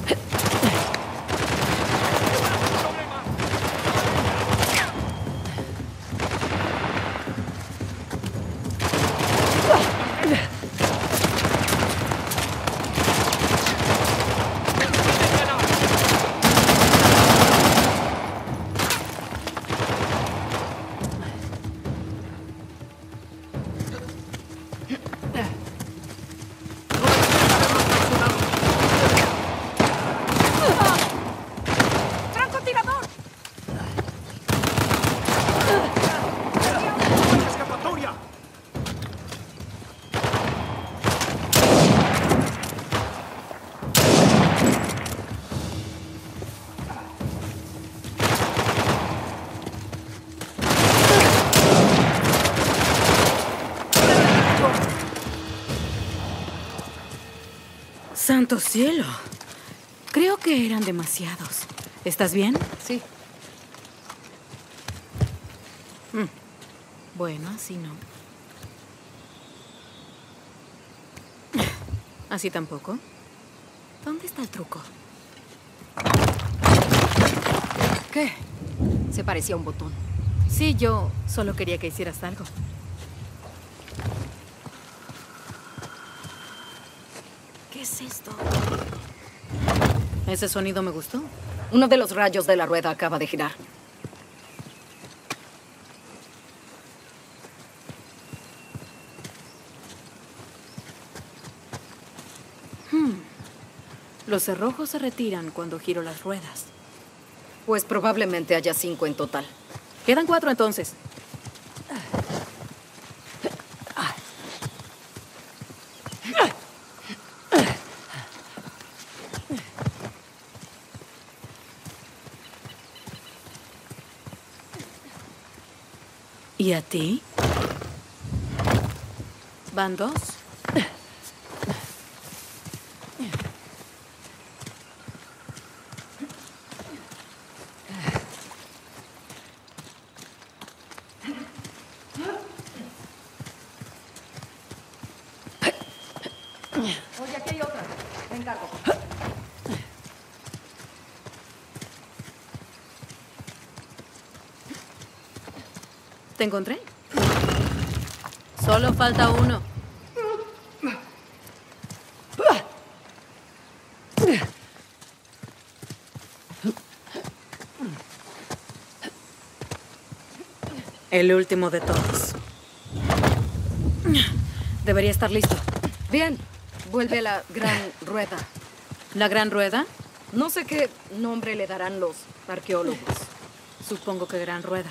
¡Francotirador! ¡Escapatoria! ¡Santo cielo! Creo que eran demasiados. ¿Estás bien? Sí. Bueno, así no. ¿Así tampoco? ¿Dónde está el truco? ¿Qué? Se parecía a un botón. Sí, yo solo quería que hicieras algo. ¿Qué es esto? Ese sonido me gustó. Uno de los rayos de la rueda acaba de girar. Los cerrojos se retiran cuando giro las ruedas. Pues probablemente haya 5 en total. Quedan 4 entonces. ¿Y a ti? ¿Van 2? Oye, aquí hay otra. Me encargo. ¿Te encontré? Solo falta uno. El último de todos. Debería estar listo. Bien. Vuelve a la Gran Rueda. ¿La Gran Rueda? No sé qué nombre le darán los arqueólogos. Supongo que Gran Rueda.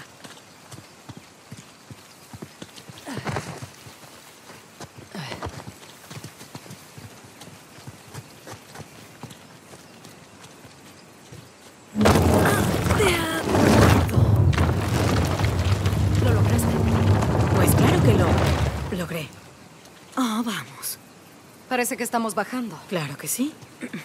¿Lo lograste? Pues claro que lo logré. Oh, vamos. Parece que estamos bajando. Claro que sí.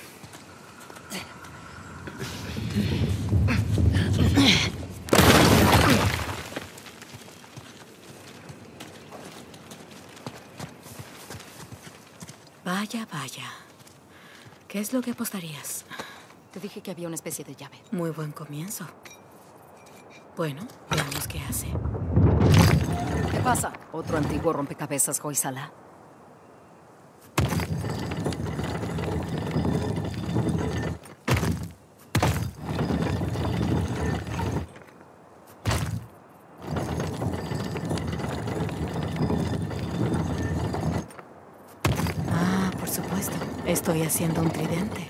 Vaya, vaya. ¿Qué es lo que apostarías? Te dije que había una especie de llave. Muy buen comienzo. Bueno, veamos qué hace. ¿Qué pasa? ¿Otro antiguo rompecabezas, Hoysala? Ah, por supuesto. Estoy haciendo un tridente.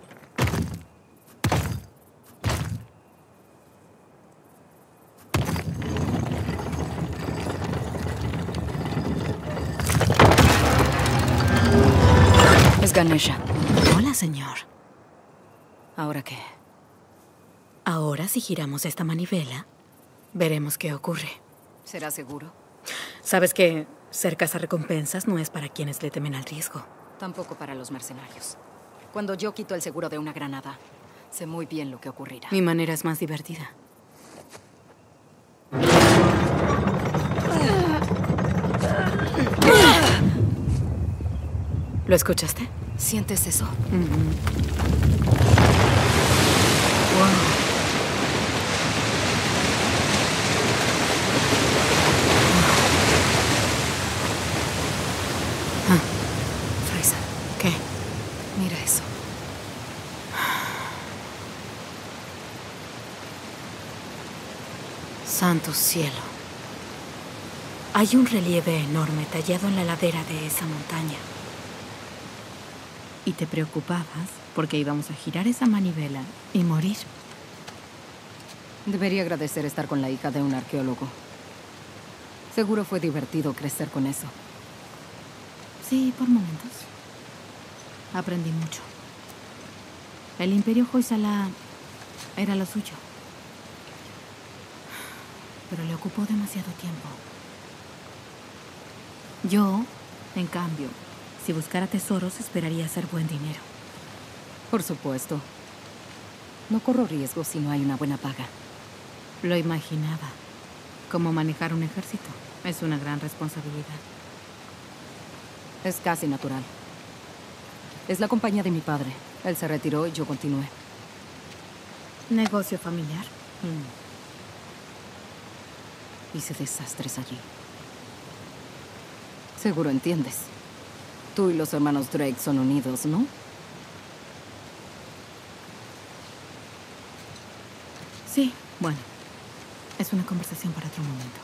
Es Ganesha. Hola, señor. ¿Ahora qué? Ahora, si giramos esta manivela, veremos qué ocurre. ¿Será seguro? Sabes que ser cazarrecompensas no es para quienes le temen al riesgo. Tampoco para los mercenarios. Cuando yo quito el seguro de una granada, sé muy bien lo que ocurrirá. Mi manera es más divertida. ¿Lo escuchaste? ¿Sientes eso? Fraser. ¿Qué? Mira eso. Santo cielo. Hay un relieve enorme tallado en la ladera de esa montaña. Y te preocupabas porque íbamos a girar esa manivela y morir. Debería agradecer estar con la hija de un arqueólogo. Seguro fue divertido crecer con eso. Sí, por momentos. Aprendí mucho. El Imperio Hoysala era lo suyo. Pero le ocupó demasiado tiempo. Yo, en cambio, si buscara tesoros, esperaría hacer buen dinero. Por supuesto. No corro riesgo si no hay una buena paga. Lo imaginaba. Como manejar un ejército. Es una gran responsabilidad. Es casi natural. Es la compañía de mi padre. Él se retiró y yo continué. Negocio familiar. Hice desastres allí. Seguro entiendes. Tú y los hermanos Drake son unidos, ¿no? Sí, bueno. Es una conversación para otro momento.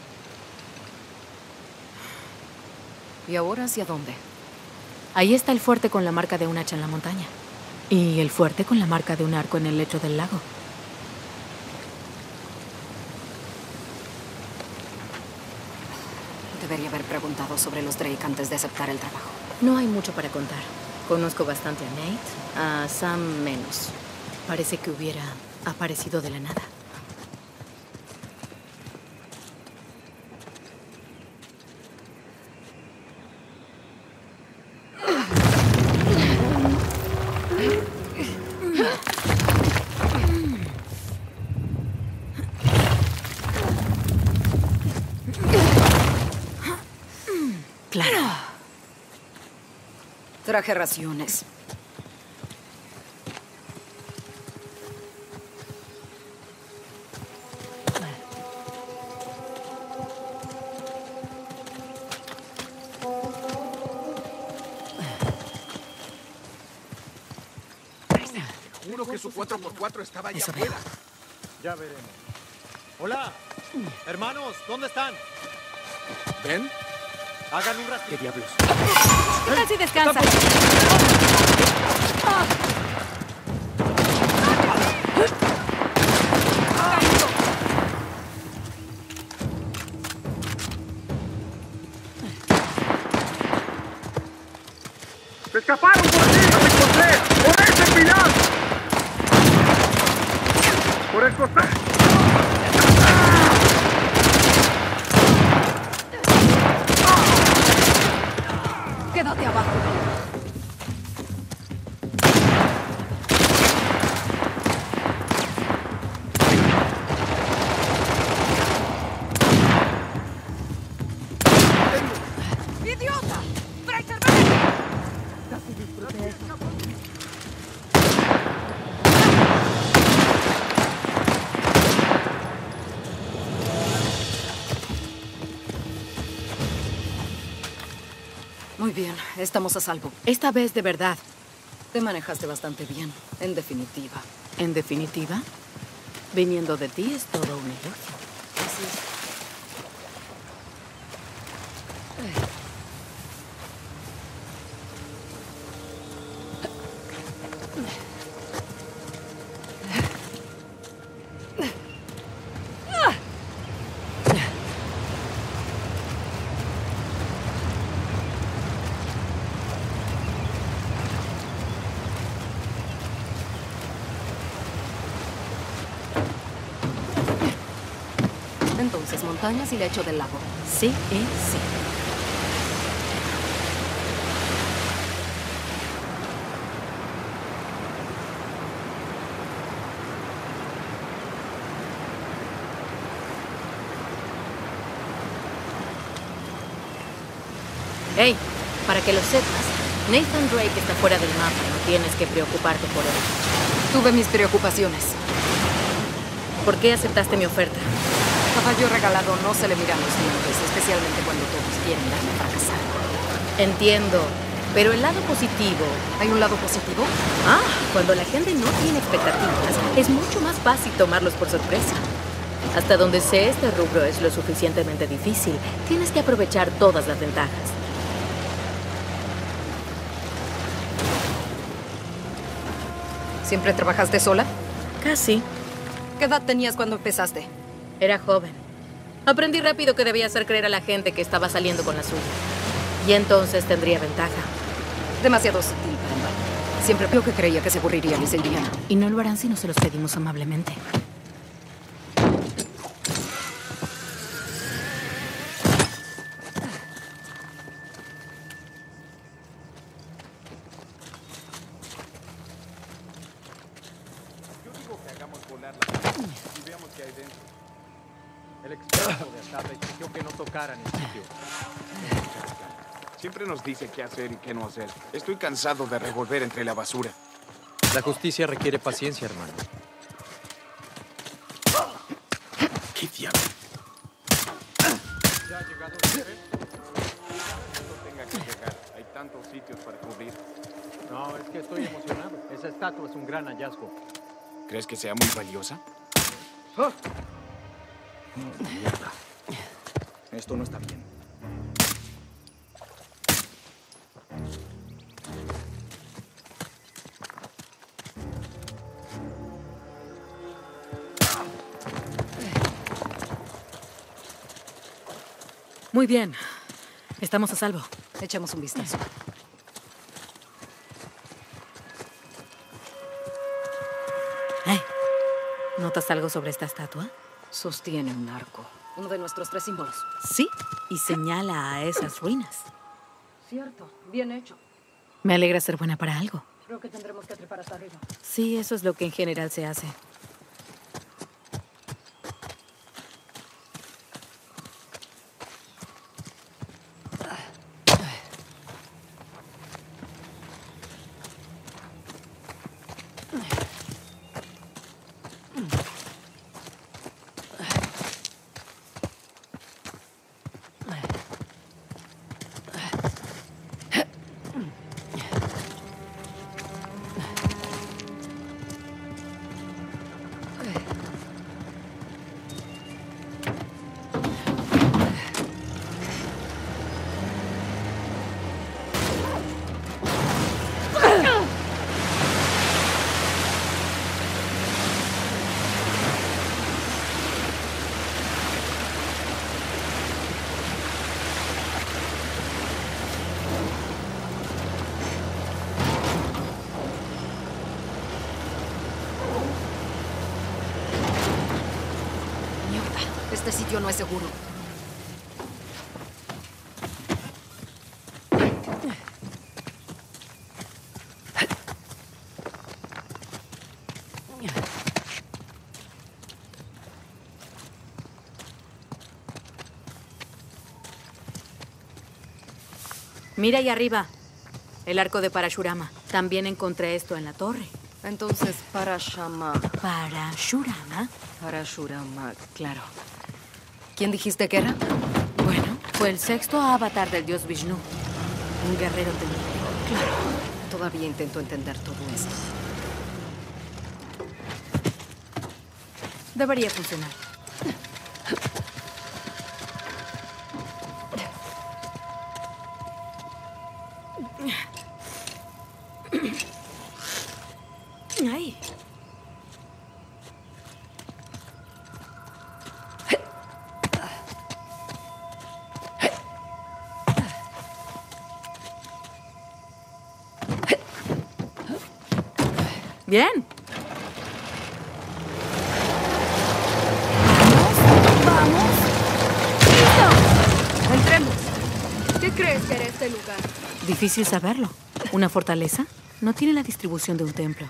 ¿Y ahora hacia dónde? Ahí está el fuerte con la marca de un hacha en la montaña. Y el fuerte con la marca de un arco en el lecho del lago. Debería haber preguntado sobre los Drake antes de aceptar el trabajo. No hay mucho para contar. Conozco bastante a Nate, a Sam menos. Parece que hubiera aparecido de la nada. Claro. Traje raciones. seguro que su 4x4 estaba allá Eso afuera. Ya veremos. Hola, hermanos, ¿dónde están? ¿Ven? Hagan un rastro. ¿Qué diablos? ¿Qué tal si descansa? ¡Se escaparon por aquí! ¡Los encontré! ¡Por ese pilar! ¡Por el costado! Quédate abajo. ¡Idiota! ¡Fraser, ven! Casi disfruté eso. Muy bien, estamos a salvo. Esta vez de verdad. Te manejaste bastante bien, en definitiva. En definitiva, viniendo de ti es todo un elogio. Así es. Entonces, montañas y lecho del lago. Sí, sí. Hey, para que lo sepas, Nathan Drake está fuera del mapa. No tienes que preocuparte por él. Tuve mis preocupaciones. ¿Por qué aceptaste mi oferta? Caballo regalado no se le miran los dientes, especialmente cuando todos quieren verme fracasar. Entiendo, pero el lado positivo... ¿Hay un lado positivo? Cuando la gente no tiene expectativas, es mucho más fácil tomarlos por sorpresa. Hasta donde sé, este rubro es lo suficientemente difícil. Tienes que aprovechar todas las ventajas. ¿Siempre trabajaste sola? Casi. ¿Qué edad tenías cuando empezaste? Era joven. Aprendí rápido que debía hacer creer a la gente que estaba saliendo con la suya. Y entonces tendría ventaja. Demasiado sutil para un baño. Siempre vio que creía que se aburrirían y se irían. Y no lo harán si no se los pedimos amablemente. Y veamos qué hay dentro. El experto de Asada exigió que no tocaran el sitio. Siempre nos dice qué hacer y qué no hacer. Estoy cansado de revolver entre la basura. La justicia requiere paciencia, hermano. ¿Qué diablo? ¿Ya ha llegado el jefe? No tenga que llegar. Hay tantos sitios para cubrir. No, es que estoy emocionado. Esa estatua es un gran hallazgo. ¿Crees que sea muy valiosa? Mierda. Esto no está bien. Muy bien. Estamos a salvo. Echemos un vistazo. Hey, ¿notas algo sobre esta estatua? Sostiene un arco. Uno de nuestros 3 símbolos. Sí, y señala a esas ruinas. Cierto. Bien hecho. Me alegra ser buena para algo. Creo que tendremos que trepar hasta arriba. Sí, eso es lo que en general se hace. Este sitio no es seguro. Mira ahí arriba. El arco de Parashurama. También encontré esto en la torre. Entonces, Parashurama. ¿Parashurama? Parashurama, claro. ¿Quién dijiste que era? Bueno, fue el sexto avatar del dios Vishnu. Un guerrero temible. Claro. Todavía intento entender todo esto. Debería funcionar. Ay. Bien. ¡Vamos! ¡Listo! ¡Entremos! ¿Qué crees que era este lugar? Difícil saberlo. ¿Una fortaleza? No tiene la distribución de un templo.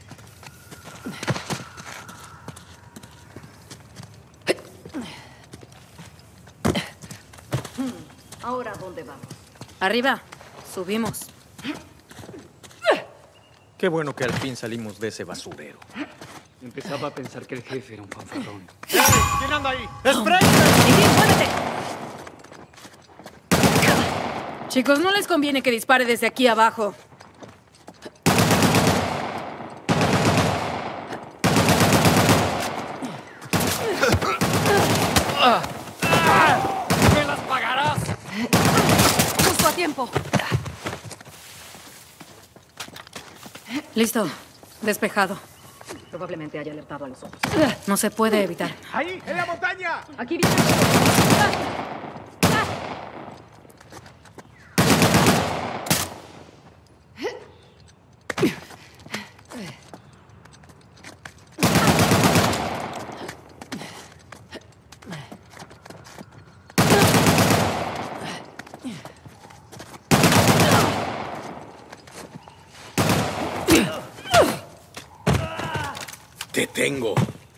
¿Ahora dónde vamos? Arriba. Subimos. Qué bueno que al fin salimos de ese basurero. Empezaba a pensar que el jefe era un fanfarrón. ¿Quién anda ahí? ¡Muévete! Chicos, no les conviene que dispare desde aquí abajo. ¡Me las pagarás! ¡Justo a tiempo! Listo. Despejado. Probablemente haya alertado a los otros. No se puede evitar. ¡Ahí! ¡En la montaña! ¡Aquí viene! ¡Te tengo!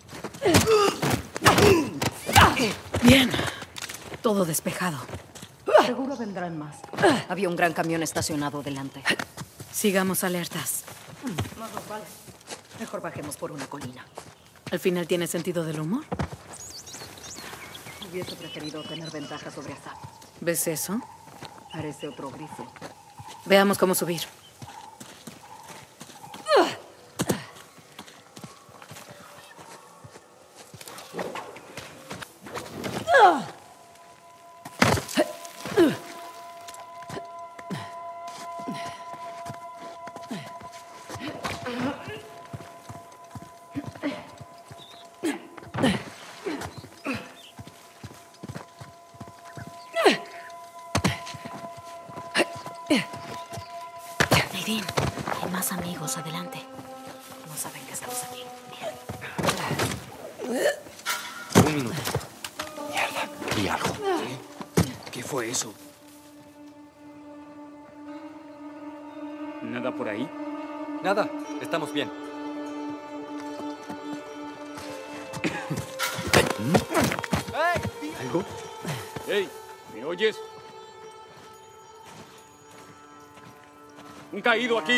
Bien. Todo despejado. Seguro vendrán más. Había un gran camión estacionado delante. Sigamos alertas. Más nos vale. Mejor bajemos por una colina. Al final tiene sentido del humor. Hubiese preferido tener ventaja sobre Asaf. ¿Ves eso? Parece otro grifo. Veamos cómo subir. Nadine, hay más amigos adelante. No saben que estamos aquí. Un minuto. Mierda, vi algo. ¿Qué fue eso? ¿Nada por ahí? Nada, estamos bien. ¿Algo? ¡Hey! ¿Me oyes? ¡Un caído aquí!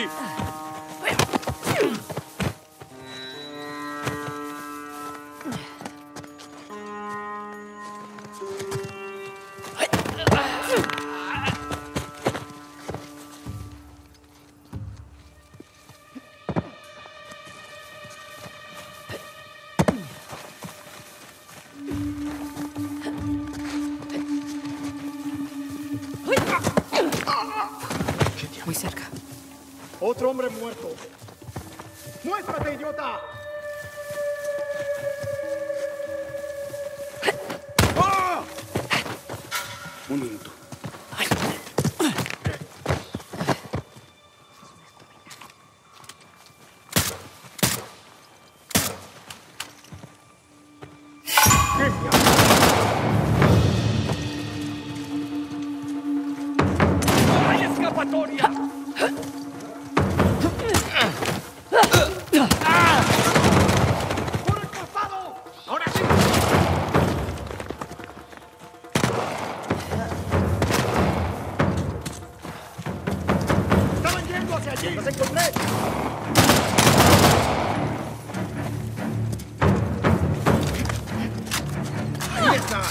Muy cerca. Otro hombre muerto. ¡Muéstrate, idiota! ¡Ah! Un minuto. ¡Las encontré! ¡Ahí estás!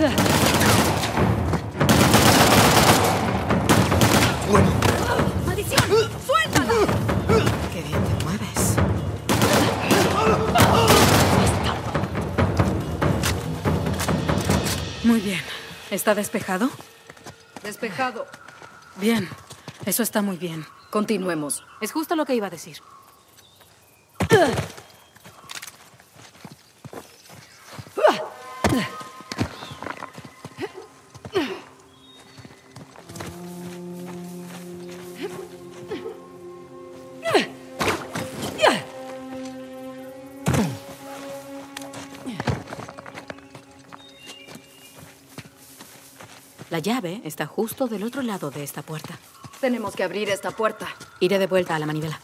Bueno. ¡Maldición! ¡Suéltala! Qué bien te mueves. Muy bien. ¿Está despejado? Despejado. Bien. Eso está muy bien. Continuemos. Es justo lo que iba a decir. La llave está justo del otro lado de esta puerta. Tenemos que abrir esta puerta. Iré de vuelta a la manivela.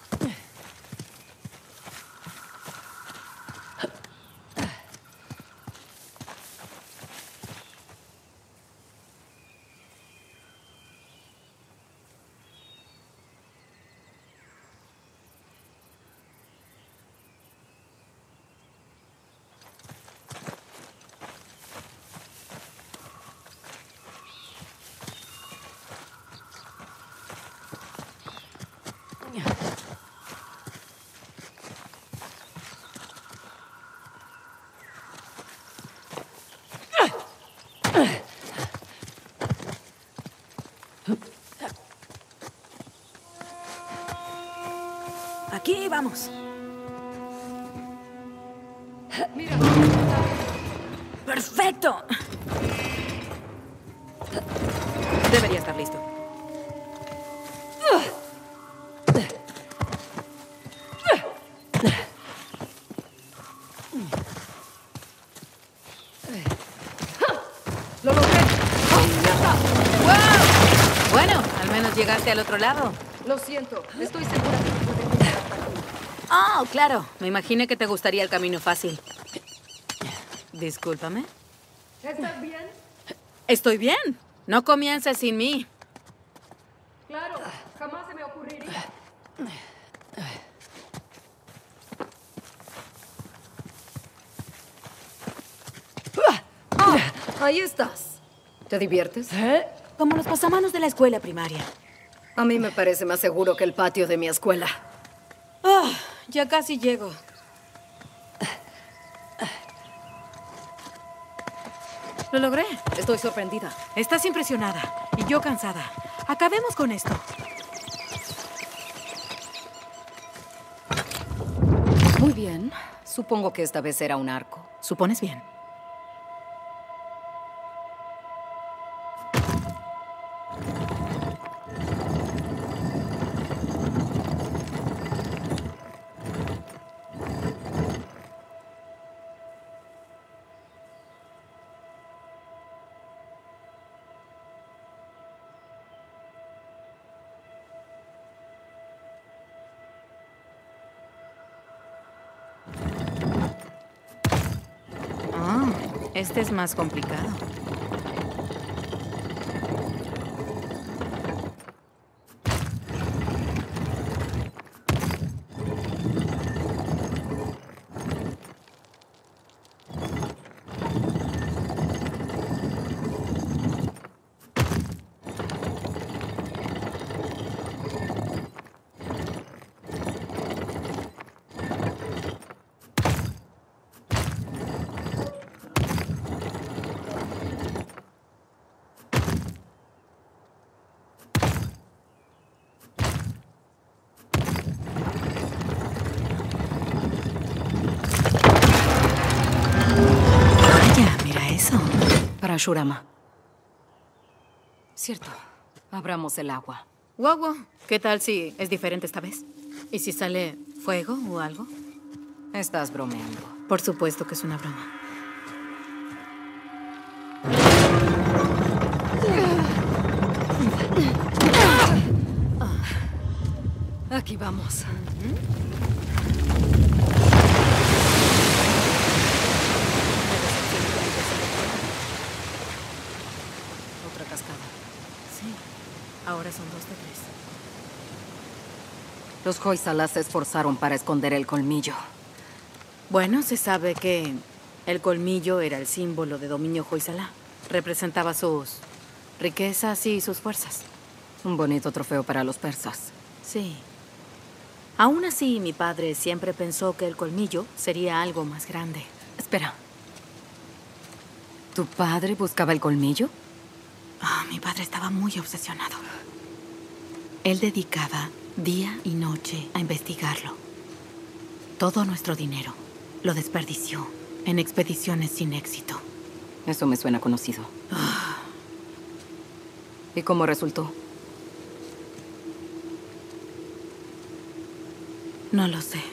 Aquí vamos. Mira. ¡Perfecto! Debería estar listo. ¡Lo logré! ¡Wow! Bueno, al menos llegaste al otro lado. Lo siento. Estoy segura que no puedo llegar hasta aquí. Oh, claro. Me imaginé que te gustaría el camino fácil. Discúlpame. ¿Estás bien? Estoy bien. No comiences sin mí. Claro. Jamás se me ocurriría. Ahí estás. ¿Te diviertes? Como los pasamanos de la escuela primaria. A mí me parece más seguro que el patio de mi escuela. Oh, ya casi llego. Lo logré. Estoy sorprendida. Estás impresionada y yo cansada. Acabemos con esto. Muy bien. Supongo que esta vez será un arco. ¿Supones bien? Este es más complicado. Parashurama. Cierto. Abramos el agua. Guau, ¿qué tal si es diferente esta vez? ¿Y si sale fuego o algo? Estás bromeando. Por supuesto que es una broma. Aquí vamos. Otra cascada. Sí. Ahora son 2 de 3. Los Hoysala se esforzaron para esconder el colmillo. Bueno, se sabe que el colmillo era el símbolo de dominio Hoysala. Representaba sus riquezas y sus fuerzas. Un bonito trofeo para los persas. Sí. Aún así, mi padre siempre pensó que el colmillo sería algo más grande. Espera. ¿Tu padre buscaba el colmillo? Mi padre estaba muy obsesionado. Él dedicaba día y noche a investigarlo. Todo nuestro dinero lo desperdició en expediciones sin éxito. Eso me suena conocido. ¿Y cómo resultó? No lo sé.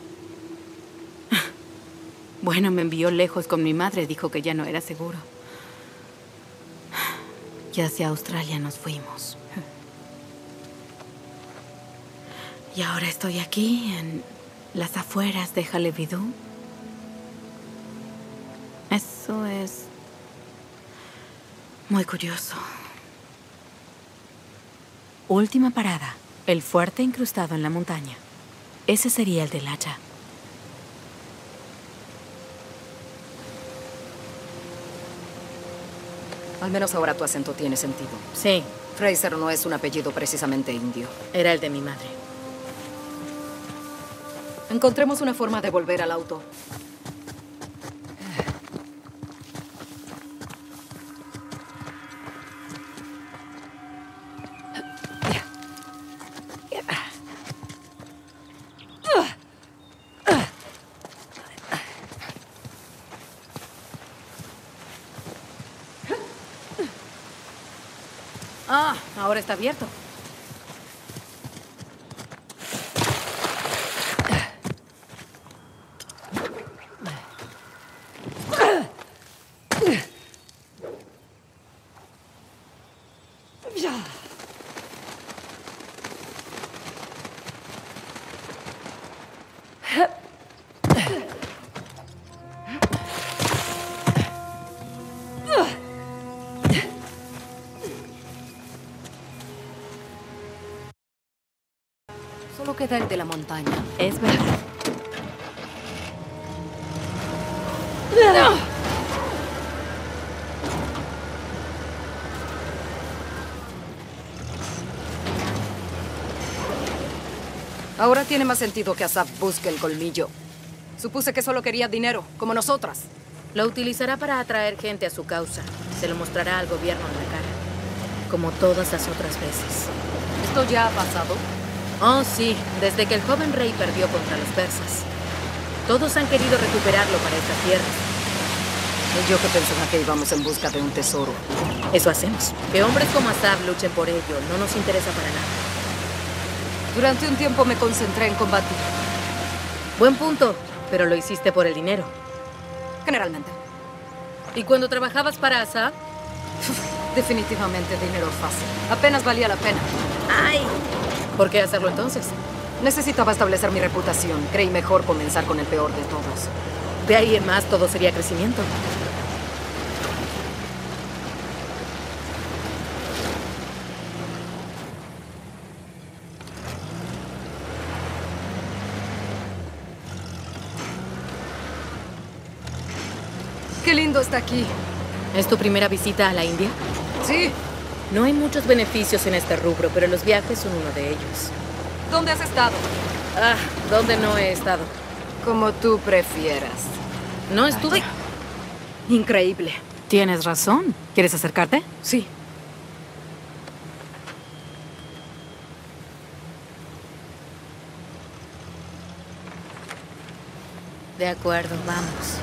Bueno, me envió lejos con mi madre. Dijo que ya no era seguro. Y hacia Australia nos fuimos. Y ahora estoy aquí, en las afueras de Halebidu. Eso es muy curioso. Última parada. El fuerte incrustado en la montaña. Ese sería el del hacha. Al menos ahora tu acento tiene sentido. Sí. Fraser no es un apellido precisamente indio. Era el de mi madre. Encontremos una forma de volver al auto. Ahora está abierto. Solo queda el de la montaña. Es verdad. Ahora tiene más sentido que Asaf busque el colmillo. Supuse que solo quería dinero, como nosotras. Lo utilizará para atraer gente a su causa. Se lo mostrará al gobierno en la cara. Como todas las otras veces. ¿Esto ya ha pasado? Oh, sí. Desde que el joven rey perdió contra los persas. Todos han querido recuperarlo para estas tierras. Y yo que pensaba que íbamos en busca de un tesoro. Eso hacemos. Que hombres como Asaf luchen por ello no nos interesa para nada. Durante un tiempo me concentré en combatir. Buen punto, pero lo hiciste por el dinero. Generalmente. ¿Y cuando trabajabas para Asaf? Definitivamente dinero fácil. Apenas valía la pena. ¡Ay! ¿Por qué hacerlo entonces? Necesitaba establecer mi reputación. Creí mejor comenzar con el peor de todos. De ahí en más todo sería crecimiento. ¡Qué lindo está aquí! ¿Es tu primera visita a la India? Sí. No hay muchos beneficios en este rubro, pero los viajes son uno de ellos. ¿Dónde has estado? ¿Dónde no he estado? Como tú prefieras. No estuve... Increíble. Tienes razón. ¿Quieres acercarte? Sí. De acuerdo, vamos.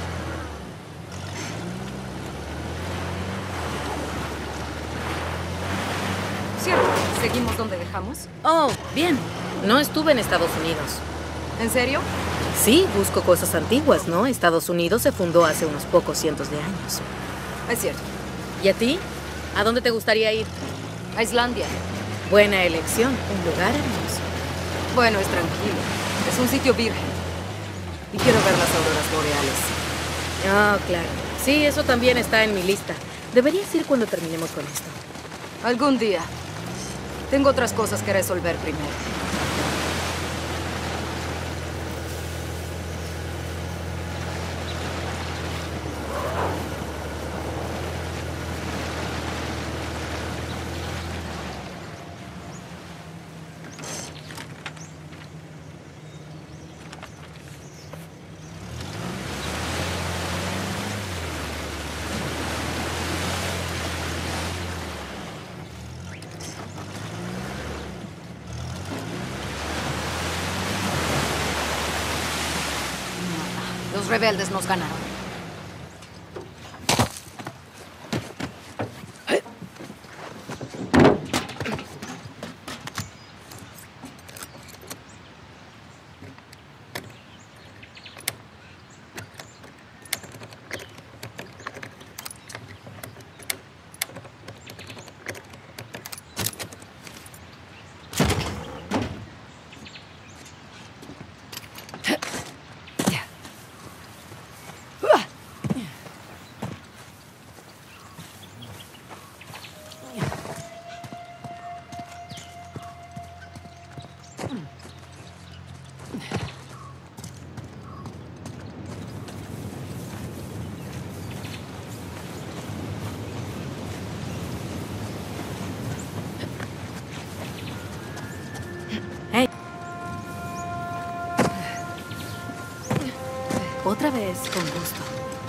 Cierto. ¿Seguimos donde dejamos? Oh, bien. No estuve en Estados Unidos. ¿En serio? Sí, busco cosas antiguas, ¿no? Estados Unidos se fundó hace unos pocos cientos de años. Es cierto. ¿Y a ti? ¿A dónde te gustaría ir? A Islandia. Buena elección. Un lugar hermoso. Bueno, es tranquilo. Es un sitio virgen. Y quiero ver las auroras boreales. Ah, claro. Sí, eso también está en mi lista. Deberías ir cuando terminemos con esto. Algún día. Tengo otras cosas que resolver primero. Los rebeldes nos ganaron. Otra vez, con gusto.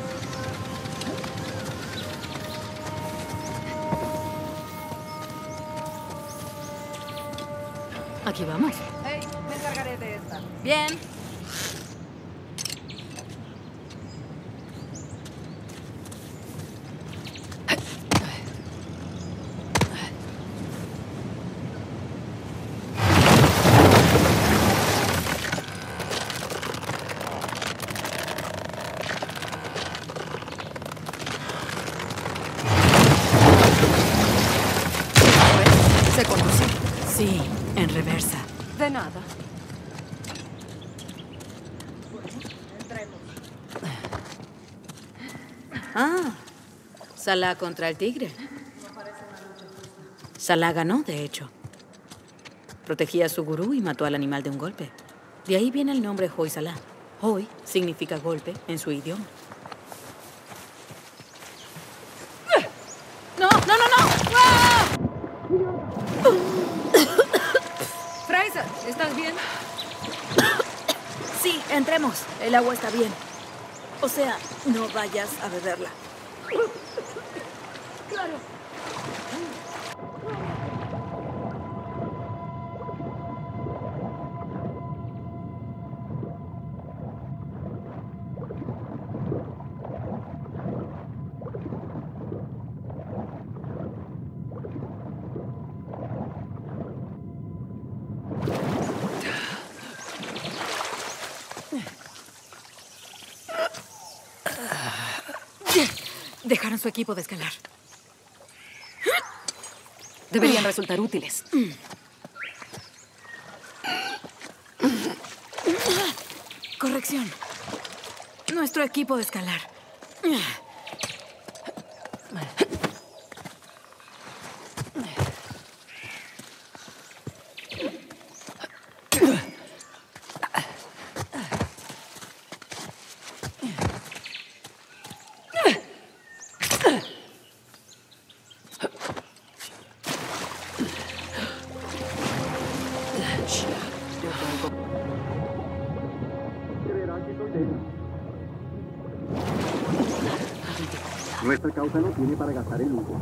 Aquí vamos. Hey, me encargaré de esta. Bien. ¿Se conduce? Sí, en reversa. De nada. Ah, Salah contra el tigre. Salah ganó, de hecho. Protegía a su gurú y mató al animal de un golpe. De ahí viene el nombre Hoy Salah. Hoy significa golpe en su idioma. ¡No, no, no, no! ¡Ah! Fraser, ¿estás bien? Sí, entremos. El agua está bien. O sea, no vayas a beberla. Claro. Dejaron su equipo de escalar. Deberían resultar útiles. Corrección. Nuestro equipo de escalar. Nuestra causa no tiene para gastar el lujo.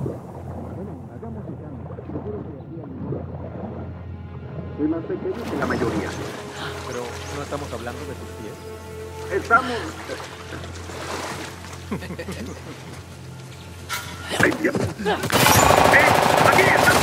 Soy más pequeño que la mayoría. Pero no estamos hablando de tus pies. Estamos... ¡Ay, Dios! ¡Aquí estamos!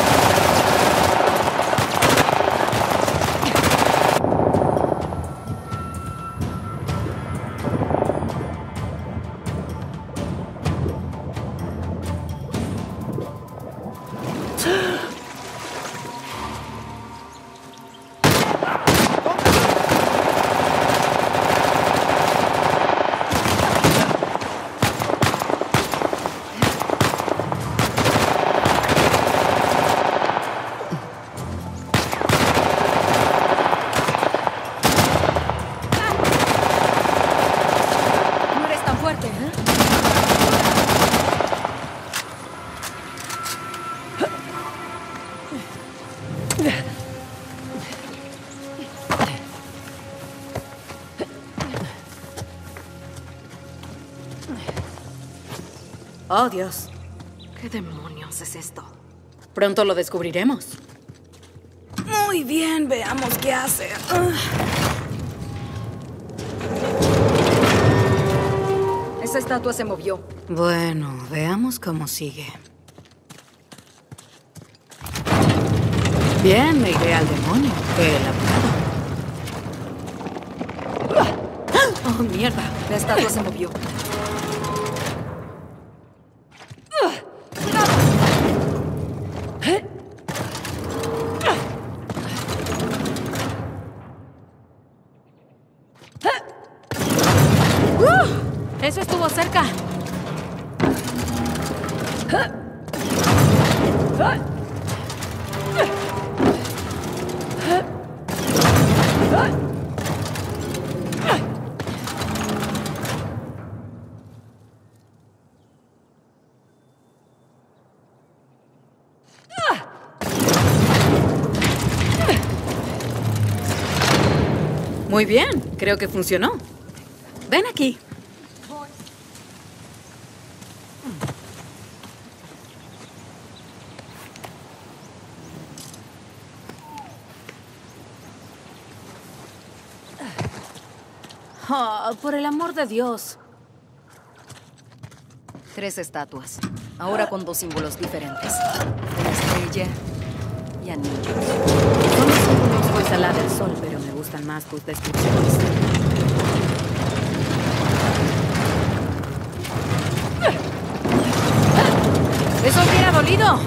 Oh, Dios. ¿Qué demonios es esto? Pronto lo descubriremos. Muy bien, veamos qué hace. Esa estatua se movió. Bueno, veamos cómo sigue. Bien, me iré al demonio. ¡Qué elaborado! ¡Oh, mierda! La estatua se movió. ¡Eso estuvo cerca! Muy bien, creo que funcionó. Ven aquí. Oh, por el amor de Dios. 3 estatuas. Ahora con 2 símbolos diferentes. Una estrella y anillos. Son los símbolos Hoysala del sol, pero me gustan más tus descripciones. ¡Eso hubiera dolido!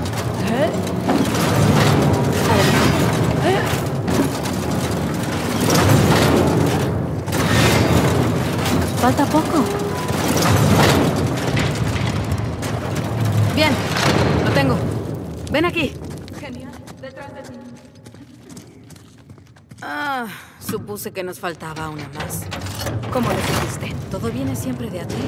Falta poco. Bien, lo tengo. Ven aquí. Genial, detrás de ti. Ah, supuse que nos faltaba una más. ¿Cómo lo supiste? Todo viene siempre de a 3.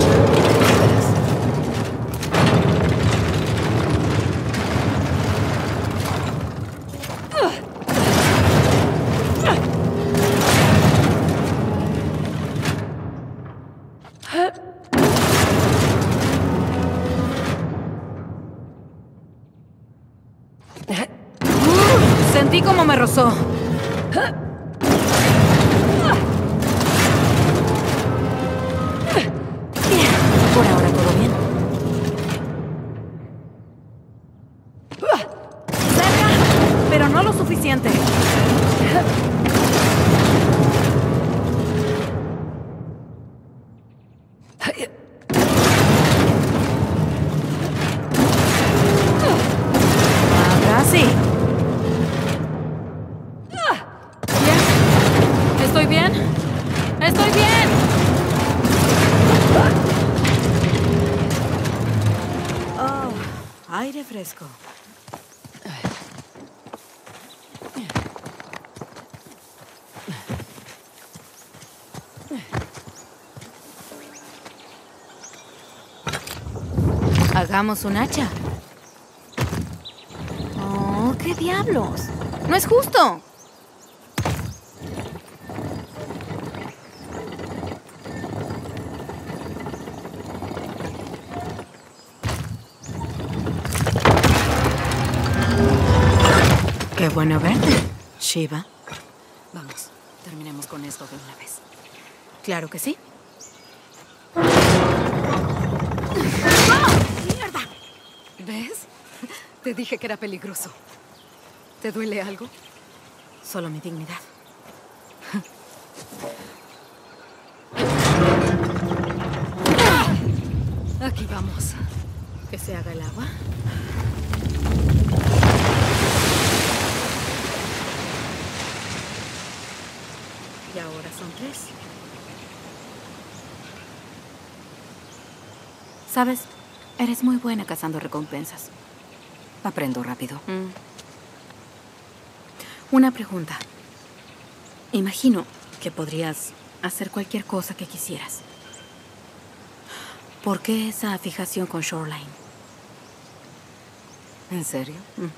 Sentí como me rozó. Bien, por ahora todo bien. Cerca, pero no lo suficiente. Casi. ¿Estoy bien? ¡Estoy bien! Oh, aire fresco. Hagamos un hacha. Oh, ¿qué diablos? ¡No es justo! Qué bueno verte, Shiva. Vamos, terminemos con esto de una vez. Claro que sí. ¡Mierda! ¿Ves? Te dije que era peligroso. ¿Te duele algo? Solo mi dignidad. Aquí vamos. Que se haga el agua. Y ahora son 3. Sabes, eres muy buena cazando recompensas. Aprendo rápido. Una pregunta. Imagino que podrías hacer cualquier cosa que quisieras. ¿Por qué esa fijación con Shoreline? ¿En serio?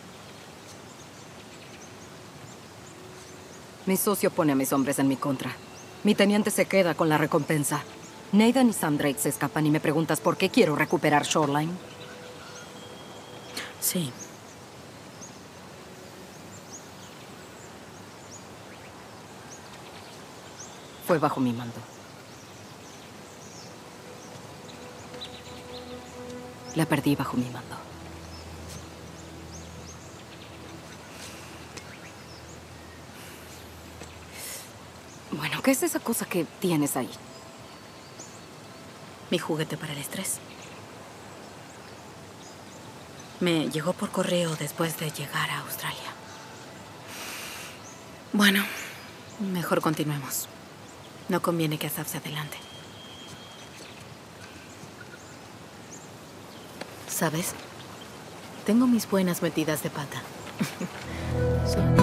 Mi socio pone a mis hombres en mi contra. Mi teniente se queda con la recompensa. Nathan y Sam Drake se escapan y me preguntas por qué quiero recuperar Shoreline. Sí. Fue bajo mi mando. La perdí bajo mi mando. Bueno, ¿qué es esa cosa que tienes ahí? Mi juguete para el estrés. Me llegó por correo después de llegar a Australia. Bueno, mejor continuemos. No conviene que Asaf se adelante. ¿Sabes? Tengo mis buenas metidas de pata. Solo